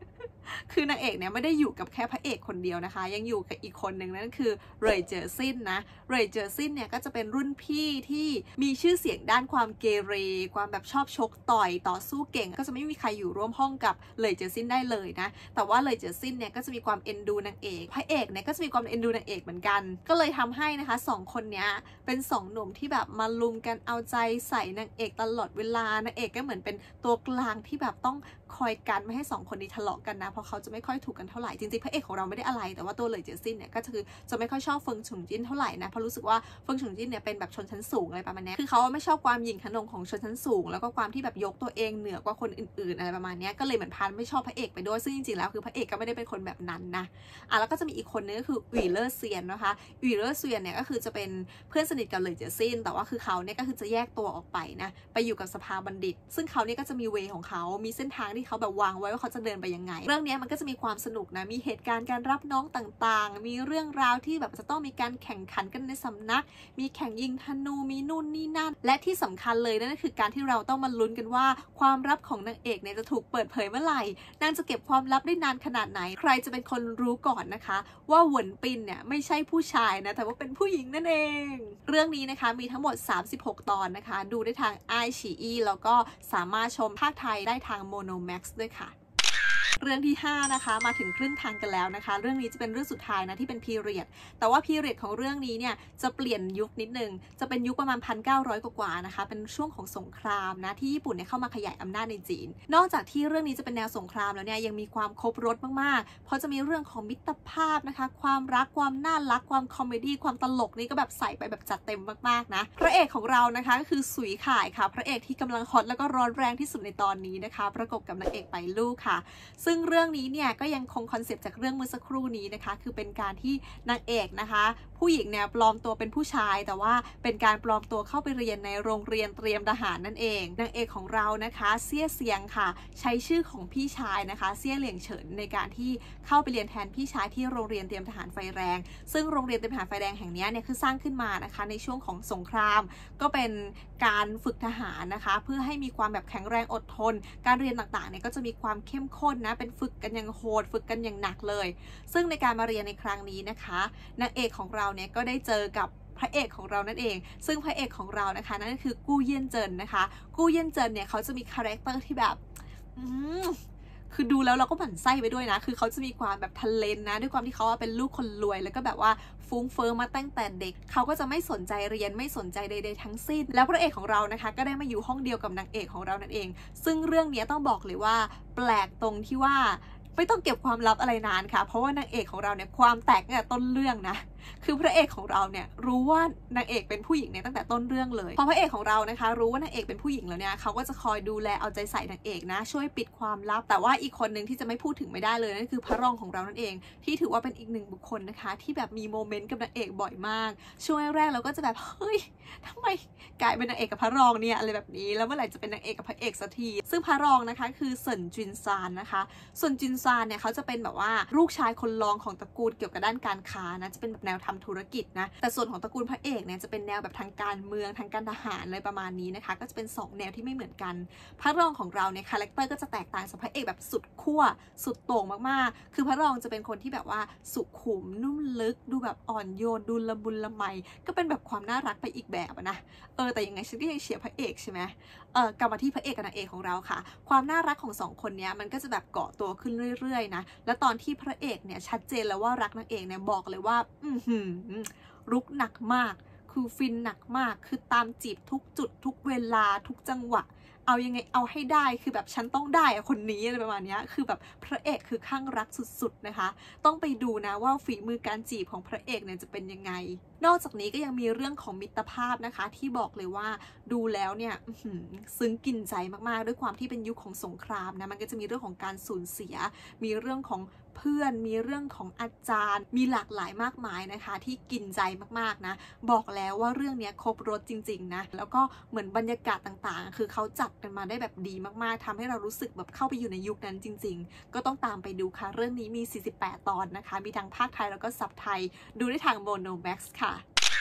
คือนางเอกเนี่ยไม่ได้อยู่กับแค่พระเอกคนเดียวนะคะยังอยู่กับอีกคนหนึ่งนั่นคือเรย์เจอร์ซินนะเรย์เจอร์ซินเนี่ยก็จะเป็นรุ่นพี่ที่มีชื่อเสียงด้านความเกเรความแบบชอบชกต่อยต่อสู้เก่งก็จะไม่มีใครอยู่ร่วมห้องกับเรย์เจอร์ซินได้เลยนะแต่ว่าเรย์เจอร์ซินเนี่ยก็จะมีความเอ็นดูนางเอกพระเอกเนี่ยก็จะมีความเอ็นดูนางเอกเหมือนกันก็เลยทำให้นะคะสองคนเนี้ยเป็นสองหนุ่มที่แบบมาลุมกันเอาใจใส่นางเอกตลอดเวลานางเอกก็เหมือนเป็นตัวกลางที่แบบต้องคอยกันไม่ให้สองคนนี้ทะเลาะกันนะเพราะเขาจะไม่ค่อยถูกกันเท่าไหร่จริงๆพระเอกของเราไม่ได้อะไรแต่ว่าตัวเหลยเจอซินเนี่ยก็คือจะไม่ค่อยชอบเฟิงฉุงจินเท่าไหร่นะเพราะรู้สึกว่าเฟิงฉุงจินเนี่ยเป็นแบบชนชั้นสูงอะไรประมาณนี้คือเขาไม่ชอบความหยิ่งขนงของชนชั้นสูงแล้วก็ความที่แบบยกตัวเองเหนือกว่าคนอื่นๆอะไรประมาณนี้ก็เลยเหมือนพันไม่ชอบพระเอกไปด้วยซึ่งจริงๆแล้วคือพระเอกก็ไม่ได้เป็นคนแบบนั้นนะอ่ะแล้วก็จะมีอีกคนนึงก็คืออุ๋ยเลอร์เซียนนะคะอุ๋ยเลอร์เซียนเนี่ยก็คือจะเป็นเพื่อนสนิทกับเหลยเจอซินแต่ว่าคือเขาเนี่ยก็คือจะแยกตัวออกไปนะไปอยู่กับสภาบัณฑิตซึ่งเขาเนี่ยก็จะมีเวของเขามีเส้นทางที่เขาแบบวางไว้ว่าเขาจะเดินไปยังไงเรื่องนี้มันก็จะมีความสนุกนะมีเหตุการณ์การรับน้องต่างๆมีเรื่องราวที่แบบจะต้องมีการแข่งขันกันในสำนักมีแข่งยิงธนูมีนู่นนี่นั่นและที่สำคัญเลยนั่นก็คือการที่เราต้องมาลุ้นกันว่าความลับของนางเอกเนี่ยจะถูกเปิดเผยเมื่อไหร่นางจะเก็บความลับได้นานขนาดไหนใครจะเป็นคนรู้ก่อนนะคะว่าเหวินปินเนี่ยไม่ใช่ผู้ชายนะแต่ว่าเป็นผู้หญิงนั่นเองเรื่องนี้นะคะมีทั้งหมดสามสิบหกตอนนะคะดูได้ทาง ไอ ฉีอี แล้วก็สามารถชมภาคไทยได้ทาง โมโนแม็กซ์ ด้วยค่ะเรื่องที่ห้านะคะมาถึงครึ่งทางกันแล้วนะคะเรื่องนี้จะเป็นเรื่องสุดท้ายนะที่เป็นพีเรียดแต่ว่าพีเรียดของเรื่องนี้เนี่ยจะเปลี่ยนยุคนิดนึงจะเป็นยุคประมาณ พันเก้าร้อย กว่าๆนะคะเป็นช่วงของสงครามนะที่ญี่ปุ่นเนี่ยเข้ามาขยายอำนาจในจีนนอกจากที่เรื่องนี้จะเป็นแนวสงครามแล้วเนี่ยยังมีความครบรสมากๆเพราะจะมีเรื่องของมิตรภาพนะคะความรักความน่ารักความคอมเมดี้ความตลกนี่ก็แบบใส่ไปแบบจัดเต็มมากๆนะพระเอกของเรานะคะก็คือสุยข่ายค่ะพระเอกที่กำลังฮอตแล้วก็ร้อนแรงที่สุดในตอนนี้นะคะประกบกับนางเอกไปลูกค่ะซึ่งเรื่องนี้เนี่ยก็ยังคงคอนเซปต์จากเรื่องเมื่อสักครู่นี้นะคะคือเป็นการที่นางเอกนะคะผู้หญิงเนี่ยปลอมตัวเป็นผู้ชายแต่ว่าเป็นการปลอมตัวเข้าไปเรียนในโรงเรียนเตรียมทหารนั่นเองนางเอกของเรานะคะเซี่ยเซียงค่ะใช้ชื่อของพี่ชายนะคะเซี่ยเหลียงเฉินในการที่เข้าไปเรียนแทนพี่ชายที่โรงเรียนเตรียมทหารไฟแรงซึ่งโรงเรียนเตรียมทหารไฟแรงแห่งนี้เนี่ยคือสร้างขึ้นมานะคะในช่วงของสงครามก็เป็นการฝึกทหารนะคะเพื่อให้มีความแบบแข็งแรงอดทนการเรียนต่างๆเนี่ยก็จะมีความเข้มข้นนะเป็นฝึกกันอย่างโหดฝึกกันอย่างหนักเลยซึ่งในการมาเรียนในครั้งนี้นะคะนางเอกของเราเนี่ยก็ได้เจอกับพระเอกของเรานั่นเองซึ่งพระเอกของเรานะคะนั่นก็คือกู้เยี่ยนเจินนะคะกู้เยี่ยนเจินเนี่ยเขาจะมีคาแรคเตอร์ที่แบบอืมคือดูแล้วเราก็หมั่นไส้ไปด้วยนะคือเขาจะมีความแบบทะเลนนะด้วยความที่เขาเป็นลูกคนรวยแล้วก็แบบว่าฟุ้งเฟ้อมาตั้งแต่เด็กเขาก็จะไม่สนใจเรียนไม่สนใจใดๆทั้งสิ้นแล้วพระเอกของเรานะคะก็ได้มาอยู่ห้องเดียวกับนางเอกของเรานั่นเองซึ่งเรื่องนี้ต้องบอกเลยว่าแปลกตรงที่ว่าไม่ต้องเก็บความลับอะไรนานค่ะเพราะว่านางเอกของเราเนี่ยความแตกตั้งแต่ต้นเรื่องนะคือพระเอกของเราเนี่ยรู้ว่านางเอกเป็นผู้หญิงเนี่ยตั้งแต่ต้นเรื่องเลยพอพระเอกของเรานะคะรู้ว่านางเอกเป็นผู้หญิงแล้วเนี่ยเขาก็จะคอยดูแลเอาใจใส่นางเอกนะช่วยปิดความลับแต่ว่าอีกคนหนึ่งที่จะไม่พูดถึงไม่ได้เลยนั่นคือพระรองของเรานั่นเองที่ถือว่าเป็นอีกหนึ่งบุคคลนะคะที่แบบมีโมเมนต์กับนางเอกบ่อยมากช่วงแรกเราก็จะแบบเฮ้ยทำไมกลายเป็นนางเอกกับพระรองเนี่ยอะไรแบบนี้แล้วเมื่อไหร่จะเป็นนางเอกกับพระเอกสักทีซึ่งพระรองนะคะคือเซินจินซานนะคะส่วนจินซานเนี่ยเขาจะเป็นแบบว่าลูกชายคนรองของตระกูลเกี่ยวกับด้านการค้านะจะเป็นแบบแนวทำธุรกิจนะแต่ส่วนของตระกูลพระเอกเนี่ยจะเป็นแนวแบบทางการเมืองทางการทหารอะไรประมาณนี้นะคะก็จะเป็นสองแนวที่ไม่เหมือนกันพระรองของเราเนี่ยคาแรคเตอร์ก็จะแตกต่างจากพระเอกแบบสุดขั้วสุดโต่งมากๆคือพระรองจะเป็นคนที่แบบว่าสุขุมนุ่มลึกดูแบบอ่อนโยนดูละมุนละไมก็เป็นแบบความน่ารักไปอีกแบบนะเออแต่ยังไงฉันก็ยังเชียร์พระเอกใช่ไหมเออกลับมาที่พระเอกกับนางเอกของเราค่ะความน่ารักของสองคนนี้มันก็จะแบบเกาะตัวขึ้นเรื่อยๆนะแล้วตอนที่พระเอกเนี่ยชัดเจนแล้วว่ารักนางเอกเนี่ยบอกเลยว่าอือหือรุกหนักมากคือฟินหนักมากคือตามจีบทุกจุดทุกเวลาทุกจังหวะเอายังไงเอาให้ได้คือแบบฉันต้องได้อะคนนี้อะไรประมาณนี้คือแบบพระเอกคือข้างรักสุดๆนะคะต้องไปดูนะว่าฝีมือการจีบของพระเอกเนี่ยจะเป็นยังไงนอกจากนี้ก็ยังมีเรื่องของมิตรภาพนะคะที่บอกเลยว่าดูแล้วเนี่ยซึ้งกินใจมากๆด้วยความที่เป็นยุคของสงครามนะมันก็จะมีเรื่องของการสูญเสียมีเรื่องของเพื่อนมีเรื่องของอาจารย์มีหลากหลายมากมายนะคะที่กินใจมากๆนะบอกแล้วว่าเรื่องนี้ครบรสจริงๆนะแล้วก็เหมือนบรรยากาศต่างๆคือเขาจัดกันมาได้แบบดีมากๆทำให้เรารู้สึกแบบเข้าไปอยู่ในยุคนั้นจริงๆก็ต้องตามไปดูค่ะเรื่องนี้มีสี่สิบแปดตอนนะคะมีทั้งภาคไทยแล้วก็ซับไทยดูได้ทาง โมโนแม็กซ์ ค่ะ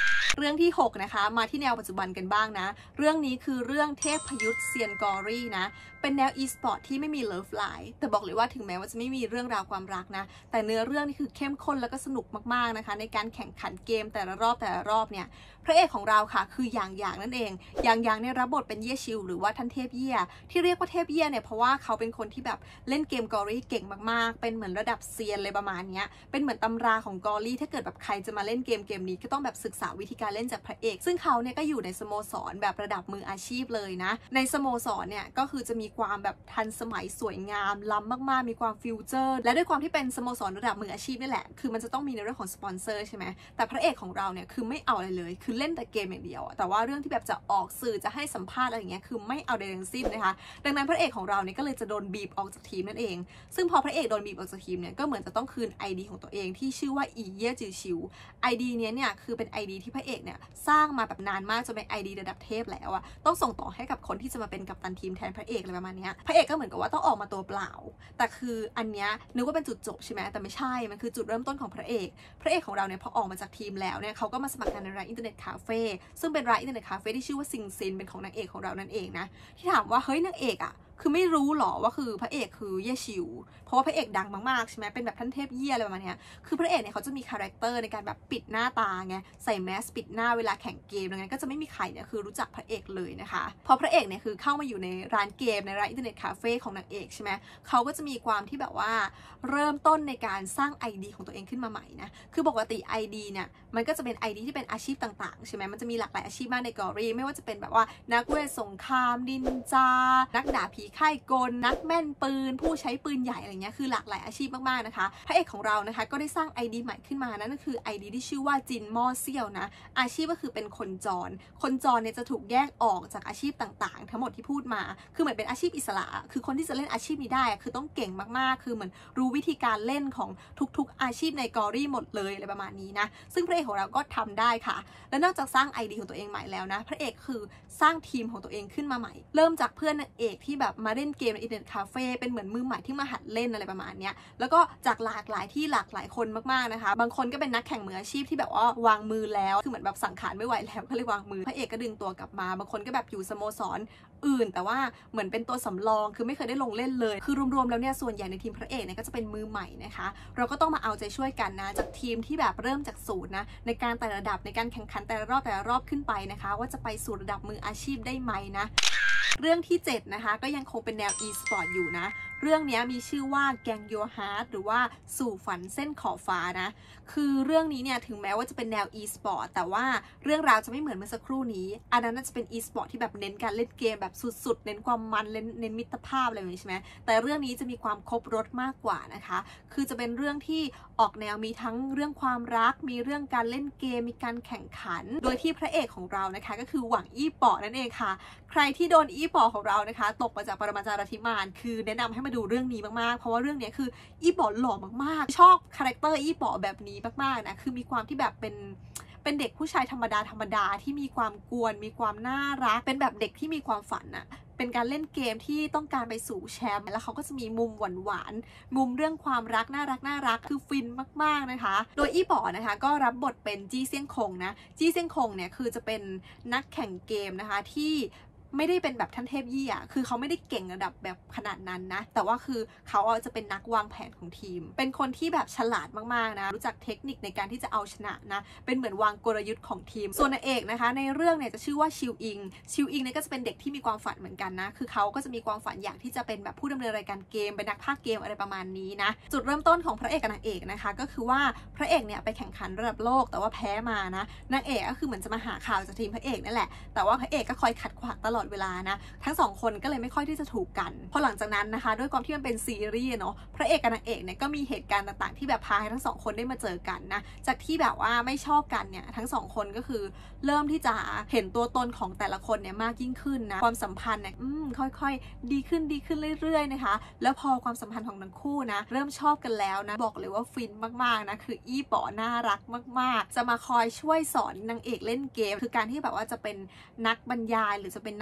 เรื่องที่หกนะคะมาที่แนวปัจจุบันกันบ้างนะเรื่องนี้คือเรื่องเทพยุทธเซียนกอรี่นะเป็นแนว e-sport ที่ไม่มีเลิฟไลน์แต่บอกเลยว่าถึงแม้ว่าจะไม่มีเรื่องราวความรักนะแต่เนื้อเรื่องนี่คือเข้มข้นแล้วก็สนุกมากๆนะคะในการแข่งขันเกมแต่ละรอบแต่ละรอบเนี่ยพระเอกของเราค่ะคือหยางหยางนั่นเองหยางหยางเนี่ยรับบทเป็นเย่ชิวหรือว่าท่านเทพเย่ที่เรียกว่าเทพเย่เนี่ยเพราะว่าเขาเป็นคนที่แบบเล่นเกมกอรี่เก่งมากๆเป็นเหมือนระดับเซียนเลยประมาณนี้เป็นเหมือนตำราของกอรี่ถ้าเกิดแบบใครจะมาเล่นเกมเกมนี้ก็ต้องแบบศึกษาวิธีการเล่นจากพระเอกซึ่งเขาเนี่ยก็อยู่ในสโมสรแบบระดับมืออาชีพเลยนะในสโมสรเนี่ยก็คือจะมีความแบบทันสมัยสวยงามล้ำมากๆมีความฟิวเจอร์และด้วยความที่เป็นสโมสรระดับมืออาชีพนี่แหละคือมันจะต้องมีในเรื่องของสปอนเซอร์ใช่ไหมแต่พระเอกของเราเนี่ยคือไม่เอาอะไรเลยคือเล่นแต่เกมอย่างเดียวแต่ว่าเรื่องที่แบบจะออกสื่อจะให้สัมภาษณ์อะไรอย่างเงี้ยคือไม่เอาใดทั้งสิ้นนะคะดังนั้นพระเอกของเราเนี่ยก็เลยจะโดนบีบออกจากทีมนั่นเองซึ่งพอพระเอกโดนบีบออกจากทีมเนี่ยก็เหมือนจะต้องคืน ไอ ดี ของตัวเองที่ชื่อว่าอีเย่จือชิว ไอ ดี เนี้ยเนี่ยคือเป็น ไอ ดี ที่พระเอกเนี่ยสร้างมาแบบนานมากจนเป็น ไอ ดี ระดับเทพแล้วอะต้องส่งต่อให้กับคนที่จะมาเป็นกัปตันทีมแทนพระเอกอะไรประมาณนี้พระเอกก็เหมือนกับว่าต้องออกมาตัวเปล่าแต่คืออันเนี้ยนึกว่าเป็นจุดจบใช่ไหมแต่ไม่ใช่มันคือจุดเริ่มต้นของพระเอกพระเอกของเราเนี่ยพอออกมาจากทีมแล้วเนี่ยเขาก็มาสมัครงานในร้านอินเทอร์เน็ตคาเฟ่ซึ่งเป็นร้านอินเทอร์เน็ตคาเฟ่ที่ชื่อว่าซิงซินเป็นของนางเอกของเรานั่นเองนะที่ถามว่าเฮ้ยนางเอกอะคือไม่รู้หรอว่าคือพระเอกคือเย่ชิวเพราะว่าพระเอกดังมากๆใช่ไหมเป็นแบบท่านเทพเย่อะไรประมาณนี้คือพระเอกเนี่ยเขาจะมีคาแรคเตอร์ในการแบบปิดหน้าตาไงใส่แมสปิดหน้าเวลาแข่งเกมดังนั้นก็จะไม่มีใครเนี่ยคือรู้จักพระเอกเลยนะคะพอพระเอกเนี่ยคือเข้ามาอยู่ในร้านเกมในร้านอินเทอร์เน็ตคาเฟ่ของนางเอกใช่ไหมเขาก็จะมีความที่แบบว่าเริ่มต้นในการสร้าง ไอ ดี ของตัวเองขึ้นมาใหม่นะคือปกติ ไอ ดี เนี่ยมันก็จะเป็น ไอ ดี ที่เป็นอาชีพต่างๆใช่ไหมมันจะมีหลากหลายอาชีพมากในกอรี่ไม่ว่าจะเป็นแบบว่านักเวทสงครามนินจานักดาบผีค่ายกลนักแม่นปืนผู้ใช้ปืนใหญ่อะไรเงี้ยคือหลากหลายอาชีพมากๆนะคะพระเอกของเรานะคะก็ได้สร้าง ไอ ดี ใหม่ขึ้นมานั่นก็คือ ไอ ดี ที่ชื่อว่าจินม่อเซี่ยวนะอาชีพก็คือเป็นคนจรคนจรเนี่ยจะถูกแยกออกจากอาชีพต่างๆทั้งหมดที่พูดมาคือเหมือนเป็นอาชีพอิสระคือคนที่จะเล่นอาชีพนี้ได้คือต้องเก่งมากๆคือเหมือนรู้วิธีการเล่นของทุกๆอาชีพในกอรี่หมดเลยอะไรประมาณนี้นะซึ่งพระเอกของเราก็ทำได้ค่ะและนอกจากสร้าง ไอ ดี ของตัวเองใหม่แล้วนะพระเอกคือสร้างทีมของตัวเองขึ้นมาใหม่เริ่มจากเพื่อนนางเอกที่แบบมาเล่นเกมในอินเทอร์เน็ตคาเฟ่เป็นเหมือนมือใหม่ที่มาหัดเล่นอะไรประมาณนี้แล้วก็จากหลากหลายที่หลากหลายคนมากๆนะคะบางคนก็เป็นนักแข่งมืออาชีพที่แบบว่าวางมือแล้วคือเหมือนแบบสังขารไม่ไหวแล้วก็เลยวางมือพระเอกก็ดึงตัวกลับมาบางคนก็แบบอยู่สโมสรอื่นแต่ว่าเหมือนเป็นตัวสำรองคือไม่เคยได้ลงเล่นเลยคือรวมๆแล้วเนี่ยส่วนใหญ่ในทีมพระเอกเนี่ยก็จะเป็นมือใหม่นะคะเราก็ต้องมาเอาใจช่วยกันนะจากทีมที่แบบเริ่มจากศูนย์นะในการแต่ระดับในการแข่งขันแต่ละรอบแต่ละรอบขึ้นไปนะคะว่าจะไปสู่ระดับมืออาชีพได้ไหมนะเรื่องที่เจ็ดนะคะก็ยังคงเป็นแนว e-sport อยู่นะเรื่องนี้มีชื่อว่า Gang Your Heart หรือว่าสู่ฝันเส้นขอบฟ้านะคือเรื่องนี้เนี่ยถึงแม้ว่าจะเป็นแนว e-sport แต่ว่าเรื่องราวจะไม่เหมือนเมื่อสักครู่นี้อันนั้นน่าจะเป็น e-sport ที่แบบเน้นการเล่นเกมแบบสุดๆเน้นความมันเน้นเน้นมิตรภาพอะไรแบบนี้ใช่ไหมแต่เรื่องนี้จะมีความครบรสมากกว่านะคะคือจะเป็นเรื่องที่ออกแนวมีทั้งเรื่องความรักมีเรื่องการเล่นเกมมีการแข่งขันโดยที่พระเอกของเรานะคะก็คือหวังอี้ป๋อนั่นเองค่ะใครที่โดนอี้ป๋อของเรานะคะตกมาจากปรมาจารย์ธิมานคือแนะนำให้มาดูเรื่องนี้มากๆเพราะว่าเรื่องนี้คืออี้ป๋อหล่อมากๆชอบคาแรคเตอร์อี้ป๋อแบบนี้มากๆนะคือมีความที่แบบเป็นเป็นเด็กผู้ชายธรรมดาธรรมดาที่มีความกวนมีความน่ารักเป็นแบบเด็กที่มีความฝันอะเป็นการเล่นเกมที่ต้องการไปสู่แชมป์แล้วเขาก็จะมีมุมหวานๆมุมเรื่องความรักน่ารักน่ารักคือฟินมากๆนะคะโดยอี้ป๋อนะคะก็รับบทเป็นจี้เซี่ยงคงนะจี้เซี่ยงคงเนี่ยคือจะเป็นนักแข่งเกมนะคะที่ไม่ได้เป็นแบบท่านเทพยี่อ่ะคือเขาไม่ได้เก่งระดับแบบขนาดนั้นนะแต่ว่าคือเขาจะเป็นนักวางแผนของทีมเป็นคนที่แบบฉลาดมากๆนะรู้จักเทคนิคในการที่จะเอาชนะนะเป็นเหมือนวางกลยุทธ์ของทีมส่วนนางเอกนะคะในเรื่องเนี่ยจะชื่อว่าชิวอิงชิวอิงเนี่ยก็จะเป็นเด็กที่มีความฝันเหมือนกันนะคือเขาก็จะมีความฝันอยากที่จะเป็นแบบผู้ดำเนินรายการเกมเป็นนักพากย์เกมอะไรประมาณนี้นะจุดเริ่มต้นของพระเอกกับนางเอกนะคะก็คือว่าพระเอกเนี่ยไปแข่งขันระดับโลกแต่ว่าแพ้มานะนางเอกก็คือเหมือนจะมาหาข่าวจากทีมพระเอกนั่นแหละแต่ว่าพระเอกก็คอยขัดขวางตลอดเวลานะทั้งสองคนก็เลยไม่ค่อยที่จะถูกกันพอหลังจากนั้นนะคะด้วยความที่มันเป็นซีรีส์เนาะพระเอกกับนางเอกเนี่ยก็มีเหตุการณ์ต่างๆที่แบบพาให้ทั้งสองคนได้มาเจอกันนะจากที่แบบว่าไม่ชอบกันเนี่ยทั้งสองคนก็คือเริ่มที่จะเห็นตัวตนของแต่ละคนเนี่ยมากยิ่งขึ้นนะความสัมพันธ์เนี่ยอืมค่อยๆดีขึ้นดีขึ้นเรื่อยๆนะคะแล้วพอความสัมพันธ์ของทั้งคู่นะเริ่มชอบกันแล้วนะบอกเลยว่าฟินมากๆนะคืออี้ป๋อน่ารักมากๆจะมาคอยช่วยสอนนางเอกเล่นเกมคือการที่แบบว่าจะเป็นนักบรรยายหรือจะเป็นนัก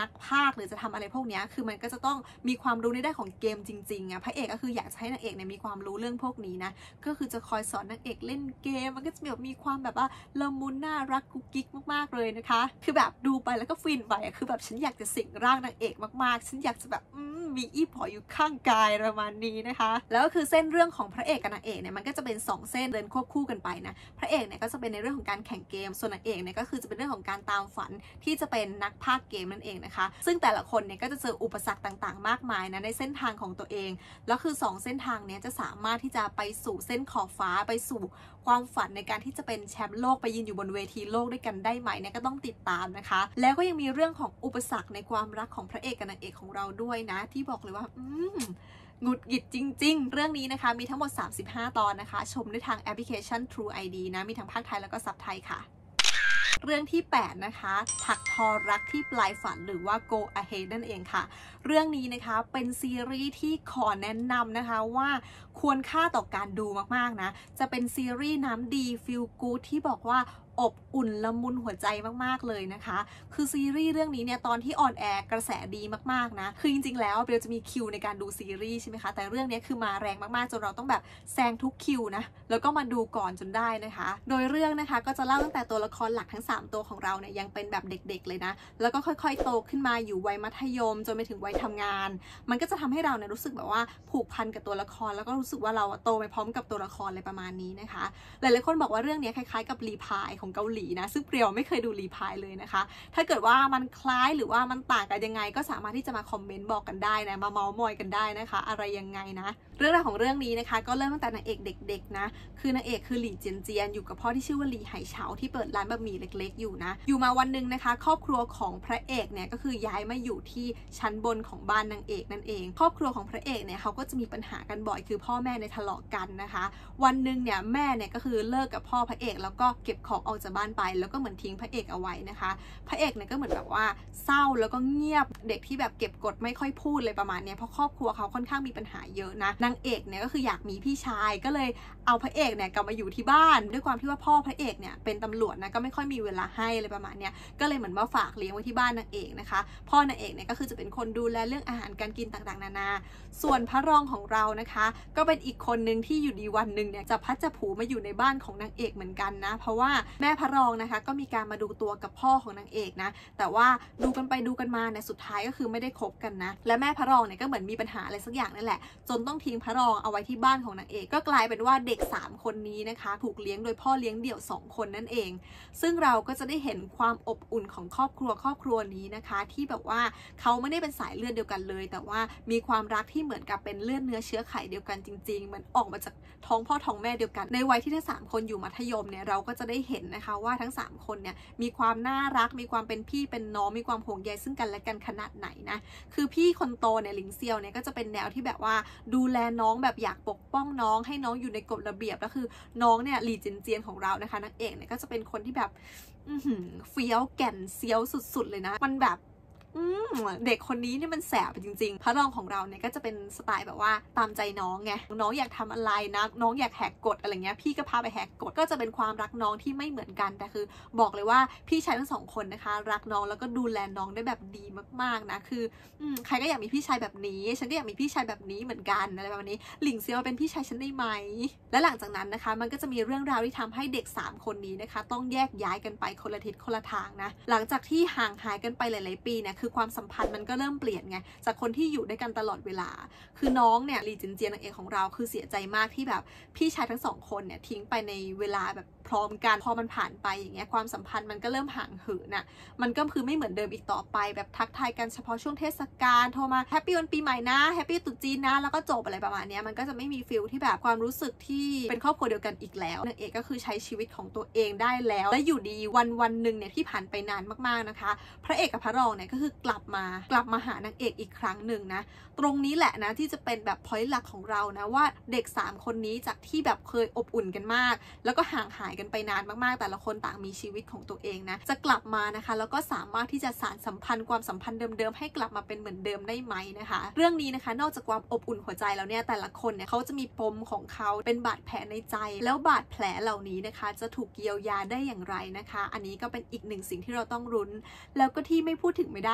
กพากย์หรือจะทำอะไรพวกนี้คือมันก็จะต้องมีความรู้ในด้านของเกมจริงๆอ่ะพระเอกก็คืออยากจะให้นางเอกเนี่ยมีความรู้เรื่องพวกนี้นะก็คือจะคอยสอนนางเอกเล่นเกมมันก็จะแบบมีความแบบว่าละมุนน่ารักกุ๊กกิ๊กมากๆเลยนะคะคือแบบดูไปแล้วก็ฟินไปอ่ะคือแบบฉันอยากจะสิงร่างนางเอกมากๆฉันอยากจะแบบมีอีพออยู่ข้างกายประมาณนี้นะคะแล้วก็คือเส้นเรื่องของพระเอกกับนางเอกเนี่ยมันก็จะเป็นสองเส้นเดินควบคู่กันไปนะพระเอกเนี่ยก็จะเป็นในเรื่องของการแข่งเกมส่วนนางเอกเนี่ยก็คือจะเป็นเรื่องของการตามฝันที่จะเป็นนักพากย์เกมนั่นเองนะคะซึ่งแต่ละคนเนี่ยก็จะเจออุปสรรคต่างๆมากมายนะในเส้นทางของตัวเองแล้วคือสองเส้นทางเนี้ยจะสามารถที่จะไปสู่เส้นขอบฟ้าไปสู่ความฝันในการที่จะเป็นแชมป์โลกไปยืนอยู่บนเวทีโลกด้วยกันได้ไหมเนี่ยก็ต้องติดตามนะคะแล้วก็ยังมีเรื่องของอุปสรรคในความรักของพระเอกกับนางเอกของเราด้วยนะที่บอกเลยว่าอืมหงุดหงิดจริงๆเรื่องนี้นะคะมีทั้งหมดสามสิบห้าตอนนะคะชมได้ทางแอปพลิเคชัน True ไอ ดี นะมีทั้งภาคไทยแล้วก็ซับไทยค่ะเรื่องที่แปดนะคะถักทอรักที่ปลายฝันหรือว่า Go Ahead นั่นเองค่ะเรื่องนี้นะคะเป็นซีรีส์ที่ขอแนะนำนะคะว่าควรค่าต่อการดูมากๆนะจะเป็นซีรีส์น้ำดีฟีลกู๊ดที่บอกว่าอบอุ่นละมุนหัวใจมากๆเลยนะคะคือซีรีส์เรื่องนี้เนี่ยตอนที่ออนแอร์กระแสดีมากๆนะคือจริงๆแล้วเบลจะมีคิวในการดูซีรีส์ใช่ไหมคะแต่เรื่องนี้คือมาแรงมากๆจนเราต้องแบบแซงทุกคิวนะแล้วก็มาดูก่อนจนได้นะคะโดยเรื่องนะคะก็จะเล่าตั้งแต่ตัวละครหลักทั้งสามตัวของเราเนี่ยยังเป็นแบบเด็กๆเลยนะแล้วก็ค่อยๆโตขึ้นมาอยู่วัยมัธยมจนไปถึงวัยทำงานมันก็จะทำให้เราเนี่ยรู้สึกแบบว่าผูกพันกับตัวละครแล้วก็รู้สึกว่าเราโตไปพร้อมกับตัวละครอะไรประมาณนี้นะคะหลายๆคนบอกว่าเรื่องนี้คล้ายๆกับรีพายของเกาหลีนะซึ่งเปรียวไม่เคยดูรีพายเลยนะคะถ้าเกิดว่ามันคล้ายหรือว่ามันต่างกันยังไงก็สามารถที่จะมาคอมเมนต์บอกกันได้นะมาเมาส์มอยกันได้นะคะอะไรยังไงนะเรื่องราวของเรื่องนี้นะคะก็เริ่มตั้งแต่นางเอกเด็กๆนะคือนางเอกคือหลี่เจียนเจียนอยู่กับพ่อที่ชื่อว่าหลี่ไหเฉาที่เปิดร้านบะหมี่เล็กๆอยู่นะอยู่มาวันหนึ่งนะคะครอบครัวของพระเอกเนี่ยก็คือย้ายมาอยู่ที่ชั้นบนของบ้านนางเอกนั่นเองครอบครัวของพระเอกเนี่ยเขาก็จะมีปัญหากันบ่อยคือพ่อแม่ในทะเลาะกันนะคะวันหนึ่งเนี่ยแม่เนี่ยก็คือเลิกกับพ่อพระเอกแล้วก็เก็บของออกจากบ้านไปแล้วก็เหมือนทิ้งพระเอกเอาไว้นะคะพระเอกเนี่ยก็เหมือนแบบว่าเศร้าแล้วก็เงียบเด็กที่แบบเก็บกดไม่ค่อยพูดเลยประมาณนี้เพราะครอบครัวเขาค่อนข้างมีปัญหาเยอะนะนางเอกเนี่ยก็คืออยากมีพี่ชายก็เลยเอาพระเอกเนี่ยกลับมาอยู่ที่บ้านด้วยความที่ว่าพ่อพระเอกเนี่ยเป็นตำรวจนะก็ไม่ค่อยมีเวลาให้อะไรประมาณนี้ก็เลยเหมือนมาฝากเลี้ยงไว้ที่บ้านนางเอกนะคะพ่อนางเอกเนี่ยก็คือจะเป็นคนดูแลเรื่องอาหารการกินต่างๆนานาส่วนพระรองของเรานะคะก็เป็นอีกคนนึงที่อยู่ดีวันหนึ่งเนี่ยจะพัดจะผูมาอยู่ในบ้านของนางเอกเหมือนกันนะเพราะว่าแม่พระรองนะคะก็มีการมาดูตัวกับพ่อของนางเอกนะแต่ว่าดูกันไปดูกันมาเนี่ยสุดท้ายก็คือไม่ได้คบกันนะและแม่พระรองเนี่ยก็เหมือนมีปัญหาอะไรสักอย่างนั่นแหละจนต้องทิ้งพระรองเอาไว้ที่บ้านของนางเอกก็กลายเป็นว่าเด็กสามคนนี้นะคะถูกเลี้ยงโดยพ่อเลี้ยงเดี่ยวสองคนนั่นเองซึ่งเราก็จะได้เห็นความอบอุ่นของครอบครัวครอบครัวนี้นะคะที่แบบว่าเขาไม่ได้เป็นสายเลือดเดียวกันเลยแต่ว่ามีความรักที่เหมือนกับเป็นเลือดเนื้อเชื้อไขเดียวกันจริงๆมันออกมาจากท้องพ่อท้องแม่เดียวกันในวัยที่ทั้งสามคนอยู่มัธยมเนี่ยเราก็จะได้เห็นนะคะว่าทั้งสามคนเนี่ยมีความน่ารักมีความเป็นพี่เป็นน้องมีความห่วงใยซึ่งกันและกันขนาดไหนนะคือพี่คนโตเนี่ยหลิงเซียวเนี่ยก็จะเป็นแนวที่แบบว่าดูแลน้องแบบอยากปกป้องน้องให้น้องอยู่ในกฎระเบียบแล้วคือน้องเนี่ยหลี่เจียนเจียนของเรานะคะนางเอกเนี่ยก็จะเป็นคนที่แบบเฟี้ยวแก่นเซียวสุดๆเลยนะมันแบบเด็กคนนี้เนี่ยมันแสบจริงๆพระรองของเราเนี่ยก็จะเป็นสไตล์แบบว่าตามใจน้องไงน้องอยากทำอะไรนะน้องอยากแหกกฎอะไรเงี้ยพี่ก็พาไปแหกกฎก็จะเป็นความรักน้องที่ไม่เหมือนกันแต่คือบอกเลยว่าพี่ชายทั้งสองคนนะคะรักน้องแล้วก็ดูแลน้องได้แบบดีมากๆนะคือใครก็อยากมีพี่ชายแบบนี้ฉันก็อยากมีพี่ชายแบบนี้เหมือนกันอะไรแบบนี้หลิงเซียวเป็นพี่ชายฉันได้ไหมและหลังจากนั้นนะคะมันก็จะมีเรื่องราวที่ทำให้เด็กสามคนนี้นะคะต้องแยกย้ายกันไปคนละทิศคนละทางนะหลังจากที่ห่างหายกันไปหลายๆปีเนี่ยคือความสัมพันธ์มันก็เริ่มเปลี่ยนไงจากคนที่อยู่ด้วยกันตลอดเวลาคือน้องเนี่ยหลี่เจียนเจียนนางเอกของเราคือเสียใจมากที่แบบพี่ชายทั้งสองคนเนี่ยทิ้งไปในเวลาแบบพร้อมกันพอมันผ่านไปอย่างเงี้ยความสัมพันธ์มันก็เริ่มห่างเหินน่ะมันก็คือไม่เหมือนเดิมอีกต่อไปแบบทักทายกันเฉพาะช่วงเทศกาลโทรมาแฮปปี้วันปีใหม่นะแฮปปี้ตรุษจีนนะแล้วก็จบอะไรประมาณนี้มันก็จะไม่มีฟิลที่แบบความรู้สึกที่เป็นครอบครัวเดียวกันอีกแล้วนางเอกก็คือใช้ชีวิตของตัวเองได้แล้วและอยู่ดีวันวันหนึ่งเนี่ยที่ผ่านไปนานมากๆนะคะพระเอกกับพระรองเนี่ยก็คือกลับมากลับมาหานางเอกอีกครั้งหนึ่งนะตรงนี้แหละนะที่จะเป็นแบบพอยต์หลักของเรานะว่าเด็กสามคนนี้จากที่แบบเคยอบอุ่นกันมากแล้วก็ห่างหายกันไปนานมากๆแต่ละคนต่างมีชีวิตของตัวเองนะจะกลับมานะคะแล้วก็สามารถที่จะสานสัมพันธ์ความสัมพันธ์เดิมๆให้กลับมาเป็นเหมือนเดิมได้ไหมนะคะเรื่องนี้นะคะนอกจากความอบอุ่นหัวใจแล้วเนี่ยแต่ละคนเนี่ยเขาจะมีปมของเขาเป็นบาดแผลในใจแล้วบาดแผลเหล่านี้นะคะจะถูกเยียวยาได้อย่างไรนะคะอันนี้ก็เป็นอีกหนึ่งสิ่งที่เราต้องลุ้นแล้วก็ที่ไม่พูดถึงไม่ได้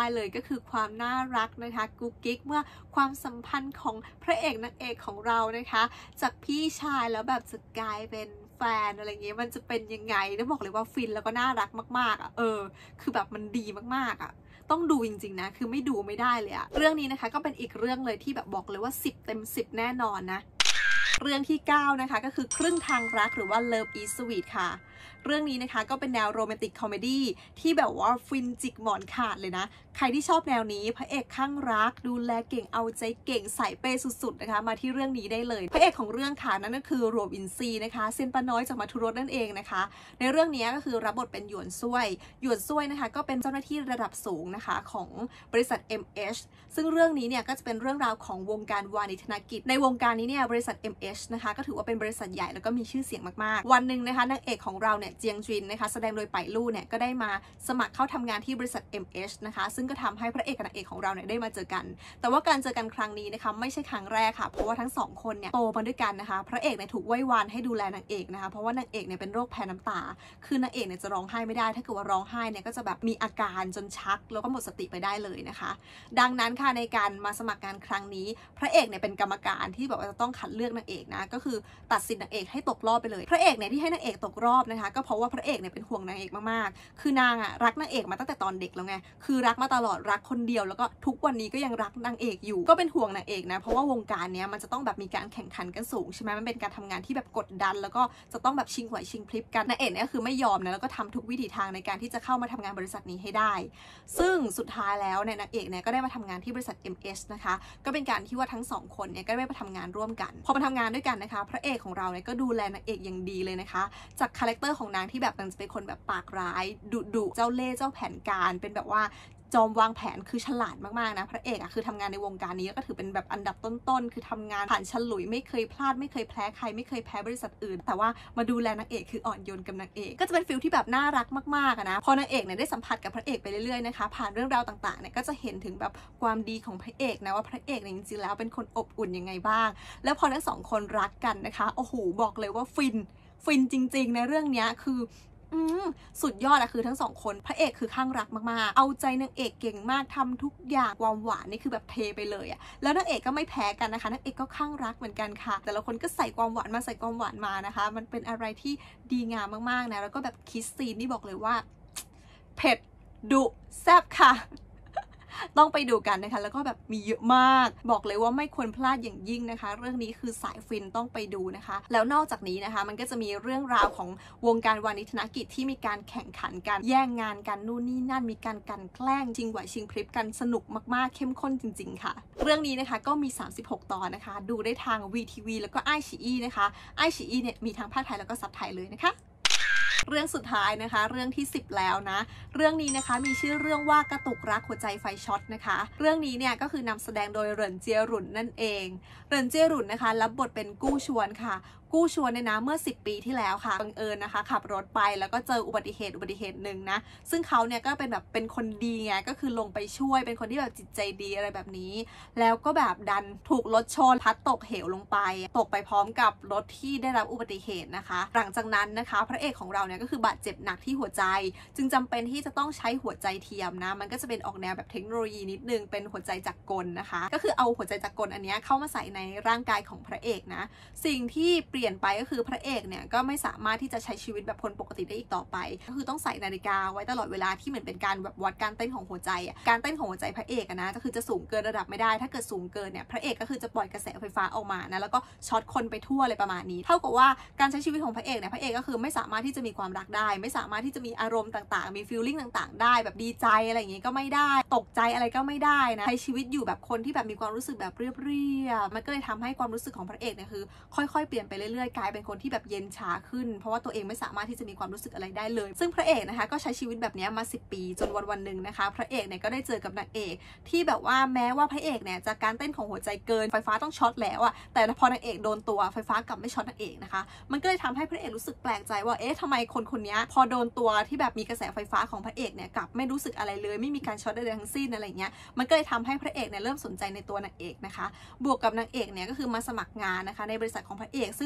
เลยก็คือความน่ารักนะคะกุ๊กกิ๊กเมื่อความสัมพันธ์ของพระเอกนางเอกของเรานะคะจากพี่ชายแล้วแบบจะกลายเป็นแฟนอะไรเงี้ยมันจะเป็นยังไงต้องบอกเลยว่าฟินแล้วก็น่ารักมากๆอ่ะเออคือแบบมันดีมากๆอ่ะต้องดูจริงๆนะคือไม่ดูไม่ได้เลยอะเรื่องนี้นะคะก็เป็นอีกเรื่องเลยที่แบบบอกเลยว่าสิบเต็มสิบแน่นอนนะเรื่องที่เก้านะคะก็คือครึ่งทางรักหรือว่า Love is Sweet ค่ะเรื่องนี้นะคะก็เป็นแนวโรแมนติกคอมเมดี้ที่แบบว่าฟินจิกหมอนขาดเลยนะใครที่ชอบแนวนี้พระเอกข้างรักดูแลเก่งเอาใจเก่งสายเปย์สุดๆนะคะมาที่เรื่องนี้ได้เลยพระเอกของเรื่องค่ะนั่นก็คือโรบินซีนะคะเซียนปาน้อยจากมัทุรสนั่นเองนะคะในเรื่องนี้ก็คือรับบทเป็นหยวนซ่วยหยวนซ่วยนะคะก็เป็นเจ้าหน้าที่ระดับสูงนะคะของบริษัท เอ็ม เอช ซึ่งเรื่องนี้เนี่ยก็จะเป็นเรื่องราวของวงการวานิชธนกิจในวงการนี้เนี่ยบริษัท เอ็ม เอช นะคะก็ถือว่าเป็นบริษัทใหญ่แล้วก็มีชื่อเสียงมากๆวันหนึ่งนะคะนางเอกของเราเนี่ยเจียงจินนะคะแสดงโดยไปลู่เนี่ยก็ได้มาสมัครเข้าทำงานที่บริษัท เอ็ม เอช นะคะซึ่งก็ทำให้พระเอกกับนางเอกของเราเนี่ยได้มาเจอกันแต่ว่าการเจอกันครั้งนี้นะคะไม่ใช่ครั้งแรกค่ะเพราะว่าทั้งสองคนเนี่ยโตมาด้วยกันนะคะพระเอกเนี่ยถูกไหว้วานให้ดูแลนางเอกนะคะเพราะว่านางเอกเนี่ยเป็นโรคแพ้น้ำตาคือนางเอกเนี่ยจะร้องไห้ไม่ได้ถ้าเกิดว่าร้องไห้เนี่ยก็จะแบบมีอาการจนชักแล้วก็หมดสติไปได้เลยนะคะดังนั้นค่ะในการมาสมัครงานครั้งนี้พระเอกเนี่ยเป็นกรรมการที่แบบว่าจะต้องคัดเลือกนางเอกนะก็คือตัดสินนางเอกให้ตกรอบไปเลยพระเอกเนี่ยที่ให้นางเอกตกรอบนะคะก็เพราะว่าพระเอกเนี่ยเป็นห่วงนางเอกมากๆคือนางอ่ะรักนางเอกมาตั้งแต่ตอนเด็กแล้วไงคือรักมาตลอดรักคนเดียวแล้วก็ทุกวันนี้ก็ยังรักนางเอกอยู่ก็เป็นห่วงนางเอกนะเพราะว่าวงการเนี้ยมันจะต้องแบบมีการแข่งขันกันสูงใช่ไหมมันเป็นการทำงานที่แบบกดดันแล้วก็จะต้องแบบชิงไหวชิงพลิบกันนางเอกเนี่ยคือไม่ยอมนะแล้วก็ทำทุกวิถีทางในการที่จะเข้ามาทำงานบริษัทนี้ให้ได้ซึ่งสุดท้ายแล้วเนี่ยนางเอกเนี่ยก็ได้มาทำงานที่บริษัท เอ็ม เอช นะคะก็เป็นการที่ว่าทั้งสองคนเนี่ยก็ได้มาทำงานร่วมกันพอมาทำงานด้วยกันนะคะพระเอกของเราเนี่ยก็ดูแลนางเอกอย่างดีเลยนะคะจากคาแรคเตอร์ของนางที่แบบมันจะเป็นคนแบบปากร้ายดุดุเจ้าเล่ห์เจ้าแผนการเป็นแบบว่าจอมวางแผนคือฉลาดมากๆนะพระเอกอะคือทำงานในวงการนี้ก็ถือเป็นแบบอันดับต้นๆคือทำงานผ่านฉลุยไม่เคยพลาดไม่เคยแพ้ใครไม่เคยแพ้บริษัทอื่นแต่ว่ามาดูแลนางเอกคืออ่อนโยนกับนางเอกก็จะเป็นฟิลที่แบบน่ารักมากๆนะพอนางเอกเนี่ยได้สัมผัสกับพระเอกไปเรื่อยๆนะคะผ่านเรื่องราวต่างๆเนี่ยก็จะเห็นถึงแบบความดีของพระเอกนะว่าพระเอกเนี่ยจริงๆแล้วเป็นคนอบอุ่นยังไงบ้างแล้วพอทั้งสองคนรักกันนะคะโอ้โหบอกเลยว่าฟินฟินจริงๆในเรื่องนี้คืออืมสุดยอดอะคือทั้งสองคนพระเอกคือข้างรักมากๆเอาใจนางเอกเก่งมากทำทุกอย่างความหวานนี่คือแบบเทไปเลยอะแล้วนางเอกก็ไม่แพ้กันนะคะนางเอกก็ข้างรักเหมือนกันค่ะแต่ละคนก็ใส่ความหวานมาใส่ความหวานมานะคะมันเป็นอะไรที่ดีงามมากๆนะแล้วก็แบบคิสซีนนี่บอกเลยว่าเผ็ดดุแซ่บค่ะต้องไปดูกันนะคะแล้วก็แบบมีเยอะมากบอกเลยว่าไม่ควรพลาดอย่างยิ่งนะคะเรื่องนี้คือสายฟินต้องไปดูนะคะแล้วนอกจากนี้นะคะมันก็จะมีเรื่องราวของวงการวานิชธนกิจที่มีการแข่งขันกันแย่งงานกันนู่นนี่นั่นมีการกันแกล้งชิงไหวชิงพริบกันสนุกมากๆเข้มข้นจริงๆค่ะเรื่องนี้นะคะก็มีสามสิบหกตอนนะคะดูได้ทาง วี ที วี แล้วก็ไอชีอีนะคะไอชีอีเนี่ยมีทั้งภาคไทยแล้วก็ซับไทยเลยนะคะเรื่องสุดท้ายนะคะเรื่องที่สิบแล้วนะเรื่องนี้นะคะมีชื่อเรื่องว่ากระตุกรักหัวใจไฟช็อตนะคะเรื่องนี้เนี่ยก็คือนำแสดงโดยเหรินเจียหรุนนั่นเองเหรินเจียหรุนนะคะรับบทเป็นกู้ชวนค่ะกู้ชวนเนี่ยนะเมื่อสิบปีที่แล้วค่ะบังเอิญนะคะขับรถไปแล้วก็เจออุบัติเหตุอุบัติเหตุหนึ่งนะซึ่งเขาเนี่ยก็เป็นแบบเป็นคนดีไงก็คือลงไปช่วยเป็นคนที่แบบจิตใจดีอะไรแบบนี้แล้วก็แบบดันถูกรถชนพัดตกเหวลงไปตกไปพร้อมกับรถที่ได้รับอุบัติเหตุนะคะหลังจากนั้นนะคะพระเอกของเราเนี่ยก็คือบาดเจ็บหนักที่หัวใจจึงจำเป็นที่จะต้องใช้หัวใจเทียมนะมันก็จะเป็นออกแนวแบบเทคโนโลยีนิดนึงเป็นหัวใจจักรกลนะคะก็คือเอาหัวใจจักรกลอันนี้เข้ามาใส่ในร่างกายของพระเอกนะสิ่งที่เปลี่ยนไปก็คือพระเอกเนี่ยก็ไม่สามารถที่จะใช้ชีวิตแบบคนปกติได้อีกต่อไปก็คือต้องใส่นาฬิกาไว้ตลอดเวลาที่เหมือนเป็นการแบบวัดการเต้นของหัวใจอ่ะการเต้นของหัวใจพระเอกนะก็คือจะสูงเกินระดับไม่ได้ถ้าเกิดสูงเกินเนี่ยพระเอกก็คือจะปล่อยกระแสไฟฟ้าออกมานะแล้วก็ช็อตคนไปทั่วเลยประมาณนี้เท่ากับว่าการใช้ชีวิตของพระเอกเนี่ยพระเอกก็คือไม่สามารถที่จะมีความรักได้ไม่สามารถที่จะมีอารมณ์ต่างๆมีฟีลลิ่งต่างๆได้แบบดีใจอะไรอย่างงี้ก็ไม่ได้ตกใจอะไรก็ไม่ได้นะใช้ชีวิตอยู่แบบคนที่แบบมีความรู้สึกแบบเรียบๆมันก็เลยทำให้ความรู้สึกของพระเอกเนี่ยคือค่อยๆเปลี่ยนไปเรื่อยๆกลายเป็นคนที่แบบเย็นชาขึ้นเพราะว่าตัวเองไม่สามารถที่จะมีความรู้สึกอะไรได้เลยซึ่งพระเอกนะคะก็ใช้ชีวิตแบบนี้มาสิบปีจนวันวันหนึ่งนะคะพระเอกเนี่ยก็ได้เจอกับนางเอกที่แบบว่าแม้ว่าพระเอกเนี่ยจากการเต้นของหัวใจเกินไฟฟ้าต้องช็อตแล้วอะแต่พอนางเอกโดนตัวไฟฟ้ากลับไม่ช็อตนางเอกนะคะมันก็เลยทำให้พระเอกรู้สึกแปลกใจว่าเอ๊ะทำไมคนคนนี้พอโดนตัวที่แบบมีกระแสไฟฟ้าของพระเอกเนี่ยกลับไม่รู้สึกอะไรเลยไม่มีการช็อตใดๆทั้งสิ้นอะไรเงี้ยมันก็เลยทำให้พระเอกเนี่ยเริ่มสนใจในตัวนางเอกนะคะบวกกับนางเอกเนี่ยก็คือมาสมัครงานนะคะในบริษัทของพระเอกซึ่ง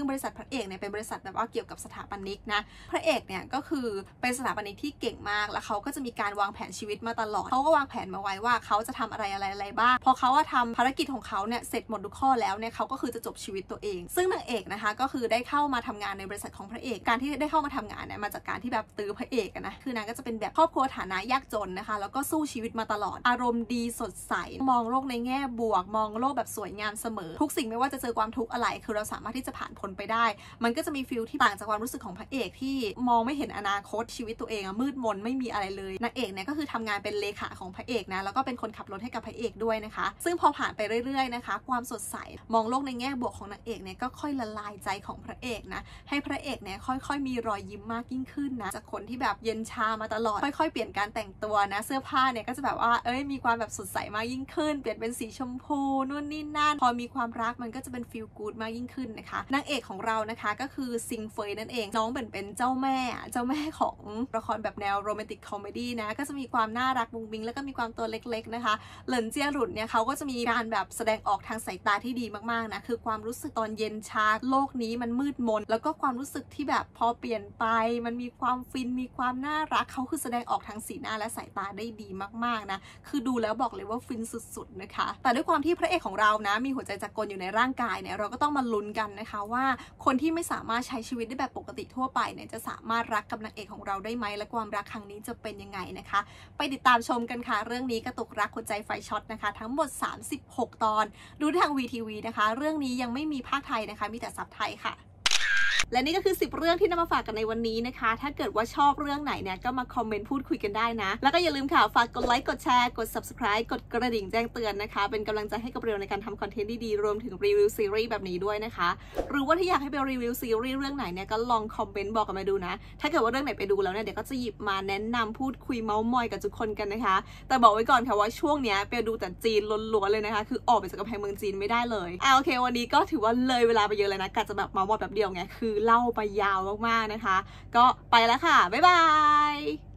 บริษัทพระเอกเนี่ยเป็นบริษัทแบบว่าเกี่ยวกับสถาปนิกนะพระเอกเนี่ยก็คือเป็นสถาปนิกที่เก่งมากแล้วเขาก็จะมีการวางแผนชีวิตมาตลอดเขาก็วางแผนมาไว้ว่าเขาจะทำอะไรอะไรอะไรบ้างพอเขาว่าทำภารกิจของเขาเนี่ยเสร็จหมดทุกข้อแล้วเนี่ยเขาก็คือจะจบชีวิตตัวเองซึ่งนางเอกนะคะก็คือได้เข้ามาทำงานในบริษัทของพระเอกการที่ได้เข้ามาทำงานเนี่ยมาจากการที่แบบตื้อพระเอกนะคือนางก็จะเป็นแบบครอบครัวฐานะยากจนนะคะแล้วก็สู้ชีวิตมาตลอดอารมณ์ดีสดใสมองโลกในแง่บวกมองโลกแบบสวยงามเสมอทุกสิ่งไม่ว่าจะเจอความทุกข์อะไรคือเราสามารถที่จะผ่านพ้นไปได้มันก็จะมีฟีลที่ต่างจากความรู้สึกของพระเอกที่มองไม่เห็นอนาคตชีวิตตัวเองมืดมนไม่มีอะไรเลยนางเอกเนี่ยก็คือทำงานเป็นเลขาของพระเอกนะแล้วก็เป็นคนขับรถให้กับพระเอกด้วยนะคะซึ่งพอผ่านไปเรื่อยๆนะคะความสดใสมองโลกในแง่บวกของนางเอกเนี่ยก็ค่อยละลายใจของพระเอกนะให้พระเอกเนี่ยค่อยๆมีรอยยิ้มมากยิ่งขึ้นนะจากคนที่แบบเย็นชามาตลอดค่อยๆเปลี่ยนการแต่งตัวนะเสื้อผ้าเนี่ยก็จะแบบว่าเอ้ยมีความแบบสดใสมากยิ่งขึ้นเปลี่ยนเป็นสีชมพูนู่นนี่นั่นพอมีความรักมันก็จะเป็นฟีลกู๊ดมากยิ่งขึ้นนะคะนางเอกของเรานะคะก็คือซิงเฟยนั่นเองน้องเป็นเป็นเจ้าแม่เจ้าแม่ของละครแบบแนวโรแมนติกคอมเมดี้นะก็จะมีความน่ารักมุ้งมิ้งแล้วก็มีความตัวเล็กๆนะคะเหลินเจี้ยหลุนเนี่ยเขาก็จะมีการแบบแสดงออกทางสายตาที่ดีมากๆนะคือความรู้สึกตอนเย็นชาโลกนี้มันมืดมนแล้วก็ความรู้สึกที่แบบพอเปลี่ยนไปมันมีความฟินมีความน่ารักเขาคือแสดงออกทางสีหน้าและสายตาได้ดีมากๆนะคือดูแล้วบอกเลยว่าฟินสุดๆนะคะแต่ด้วยความที่พระเอกของเรานะมีหัวใจจักรอยู่ในร่างกายเนี่ยเราก็ต้องมาลุ้นกันนะคะว่าคนที่ไม่สามารถใช้ชีวิตได้แบบปกติทั่วไปเนี่ยจะสามารถรักกับนางเอกของเราได้ไหมและความรักครั้งนี้จะเป็นยังไงนะคะไปติดตามชมกันค่ะเรื่องนี้กระตุกรักหัวใจไฟช็อตนะคะทั้งหมดสามสิบหกตอนดูทาง วี ที วี นะคะเรื่องนี้ยังไม่มีภาคไทยนะคะมีแต่ซับไทยค่ะและนี่ก็คือสิบเรื่องที่นำมาฝากกันในวันนี้นะคะถ้าเกิดว่าชอบเรื่องไหนเนี่ยก็มาคอมเมนต์พูดคุยกันได้นะแล้วก็อย่าลืมค่ะฝากกดไลค์กดแชร์กด ซับสไครบ์ กดกระดิ่งแจ้งเตือนนะคะเป็นกำลังใจให้กับเรียวในการทำคอนเทนต์ดีๆรวมถึงรีวิวซีรีส์แบบนี้ด้วยนะคะหรือว่าถ้าอยากให้เบลรีวิวซีรีส์เรื่องไหนเนี่ยก็ลองคอมเมนต์บอกกันมาดูนะถ้าเกิดว่าเรื่องไหนไปดูแล้วเนี่ยเดี๋ยวก็จะหยิบมาแนะนำพูดคุยเมาส์มอยกับทุกคนกันนะคะแต่บอกไว้ก่อนค่ะว่าช่วงนี้เบลดูแต่จีนล้วนๆเลยนะคะคือออกไปจากกำแพงเมืองจีนไม่ได้เลยอ่าโอเควันนี้ก็ถือว่าเลยเวลาไปเยอะเลยนะกะจะแบบเมาส์มอยแบบเดียวไงคือเล่าไปยาวมากๆนะคะก็ไปแล้วค่ะบ๊ายบาย